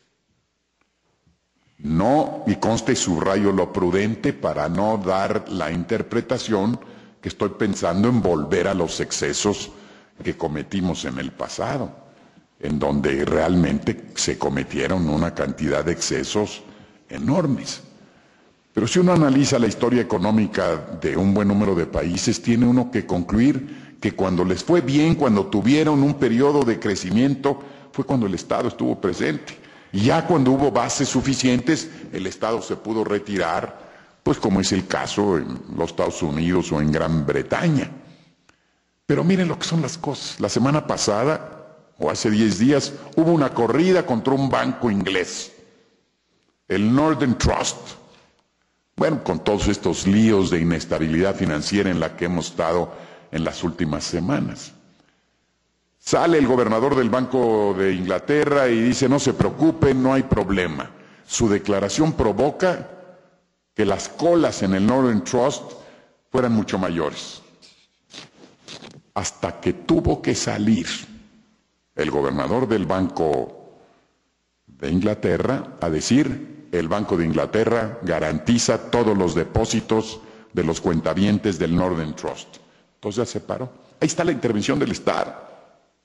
No, y conste subrayo lo prudente para no dar la interpretación que estoy pensando en volver a los excesos que cometimos en el pasado, en donde realmente se cometieron una cantidad de excesos enormes. Pero si uno analiza la historia económica de un buen número de países, tiene uno que concluir que cuando les fue bien, cuando tuvieron un periodo de crecimiento, fue cuando el Estado estuvo presente. Y ya cuando hubo bases suficientes, el Estado se pudo retirar, pues como es el caso en los Estados Unidos o en Gran Bretaña. Pero miren lo que son las cosas. La semana pasada, o hace 10 días, hubo una corrida contra un banco inglés, el Northern Trust. Bueno, con todos estos líos de inestabilidad financiera en la que hemos estado en las últimas semanas. Sale el gobernador del Banco de Inglaterra y dice, no se preocupen, no hay problema. Su declaración provoca que las colas en el Northern Trust fueran mucho mayores. Hasta que tuvo que salir el gobernador del Banco de Inglaterra a decir, el Banco de Inglaterra garantiza todos los depósitos de los cuentavientes del Northern Trust. Entonces ya se paró. Ahí está la intervención del Estado.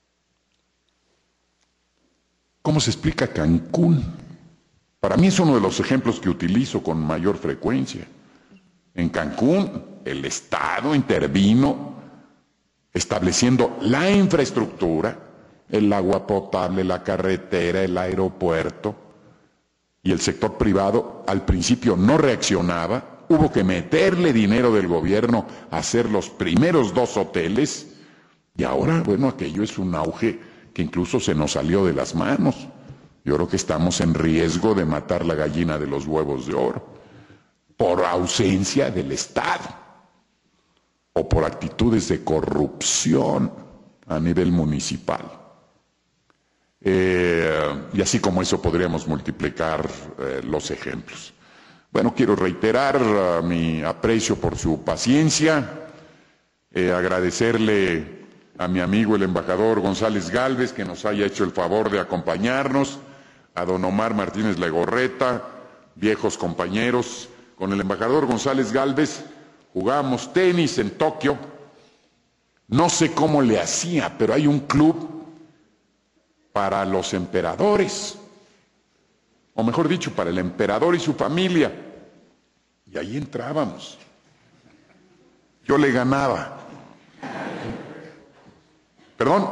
¿Cómo se explica Cancún? Para mí es uno de los ejemplos que utilizo con mayor frecuencia. En Cancún, el Estado intervino estableciendo la infraestructura, el agua potable, la carretera, el aeropuerto, y el sector privado al principio no reaccionaba. Hubo que meterle dinero del gobierno a hacer los primeros 2 hoteles, y ahora, bueno, aquello es un auge que incluso se nos salió de las manos. Yo creo que estamos en riesgo de matar la gallina de los huevos de oro, por ausencia del Estado, o por actitudes de corrupción a nivel municipal. Y así como eso podríamos multiplicar los ejemplos. Bueno, quiero reiterar mi aprecio por su paciencia, agradecerle a mi amigo el embajador González Gálvez que nos haya hecho el favor de acompañarnos, a don Omar Martínez Legorreta, viejos compañeros. Con el embajador González Gálvez jugamos tenis en Tokio. No sé cómo le hacía, pero hay un club para los emperadores, o mejor dicho, para el emperador y su familia. Y ahí entrábamos. Yo le ganaba. ¿Perdón?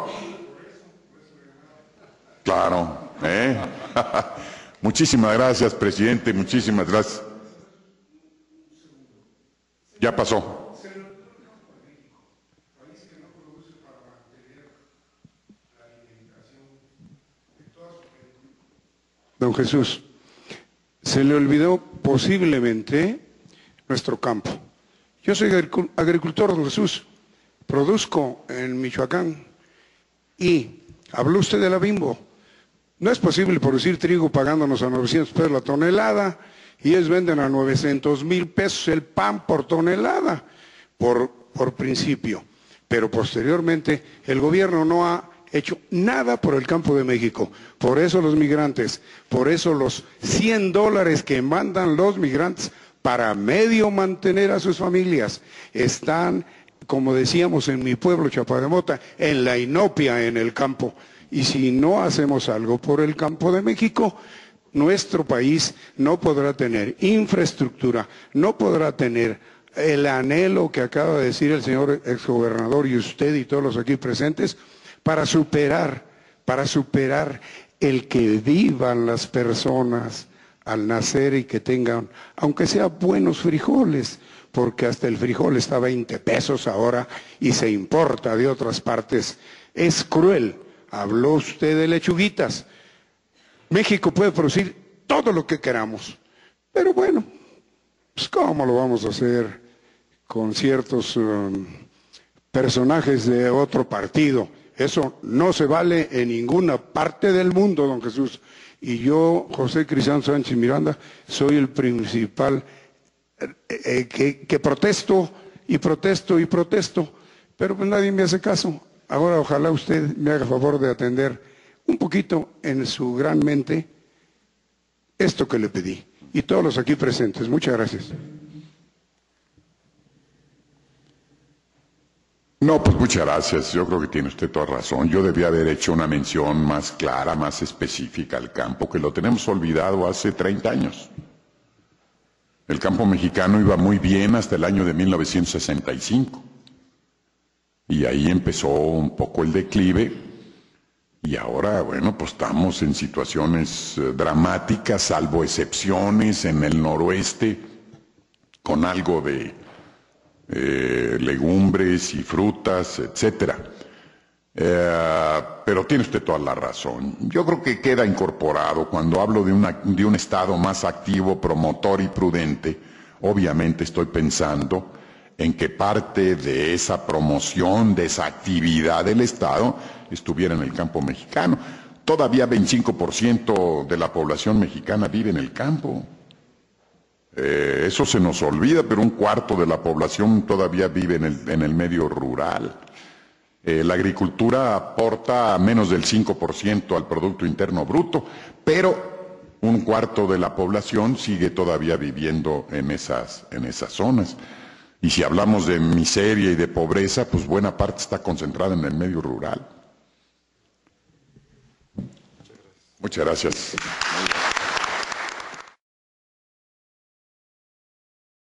Claro, ¿eh? Muchísimas gracias, presidente, muchísimas gracias. Ya pasó. Don Jesús, se le olvidó posiblemente nuestro campo. Yo soy agricultor, don Jesús, produzco en Michoacán y habló usted de la Bimbo. No es posible producir trigo pagándonos a 900 pesos la tonelada y ellos venden a 900,000 pesos el pan por tonelada, por principio. Pero posteriormente el gobierno no ha hecho nada por el campo de México. Por eso los migrantes, por eso los $100 que mandan los migrantes para medio mantener a sus familias, están, como decíamos en mi pueblo, Chapademota, en la inopia en el campo. Y si no hacemos algo por el campo de México, nuestro país no podrá tener infraestructura, no podrá tener el anhelo que acaba de decir el señor exgobernador y usted y todos los aquí presentes, para superar el que vivan las personas al nacer y que tengan, aunque sea buenos frijoles, porque hasta el frijol está a 20 pesos ahora y se importa de otras partes. Es cruel. Habló usted de lechuguitas. México puede producir todo lo que queramos, pero bueno, pues ¿cómo lo vamos a hacer con ciertos personajes de otro partido? Eso no se vale en ninguna parte del mundo, don Jesús. Y yo, José Cristiano Sánchez Miranda, soy el principal que protesto y protesto y protesto, pero pues nadie me hace caso. Ahora ojalá usted me haga favor de atender un poquito en su gran mente esto que le pedí. Y todos los aquí presentes, muchas gracias. No, pues muchas gracias. Yo creo que tiene usted toda razón. Yo debía haber hecho una mención más clara, más específica al campo, que lo tenemos olvidado hace 30 años. El campo mexicano iba muy bien hasta el año de 1965. Y ahí empezó un poco el declive. Y ahora, bueno, pues estamos en situaciones dramáticas, salvo excepciones en el noroeste, con algo de legumbres y frutas, etcétera. Pero tiene usted toda la razón. Yo creo que queda incorporado cuando hablo de un Estado más activo, promotor y prudente. Obviamente estoy pensando en que parte de esa promoción, de esa actividad del Estado, estuviera en el campo mexicano. Todavía 25% de la población mexicana vive en el campo. Eso se nos olvida, pero un cuarto de la población todavía vive en el medio rural. La agricultura aporta menos del 5% al Producto Interno Bruto, pero un cuarto de la población sigue todavía viviendo en esas zonas. Y si hablamos de miseria y de pobreza, pues buena parte está concentrada en el medio rural. Muchas gracias.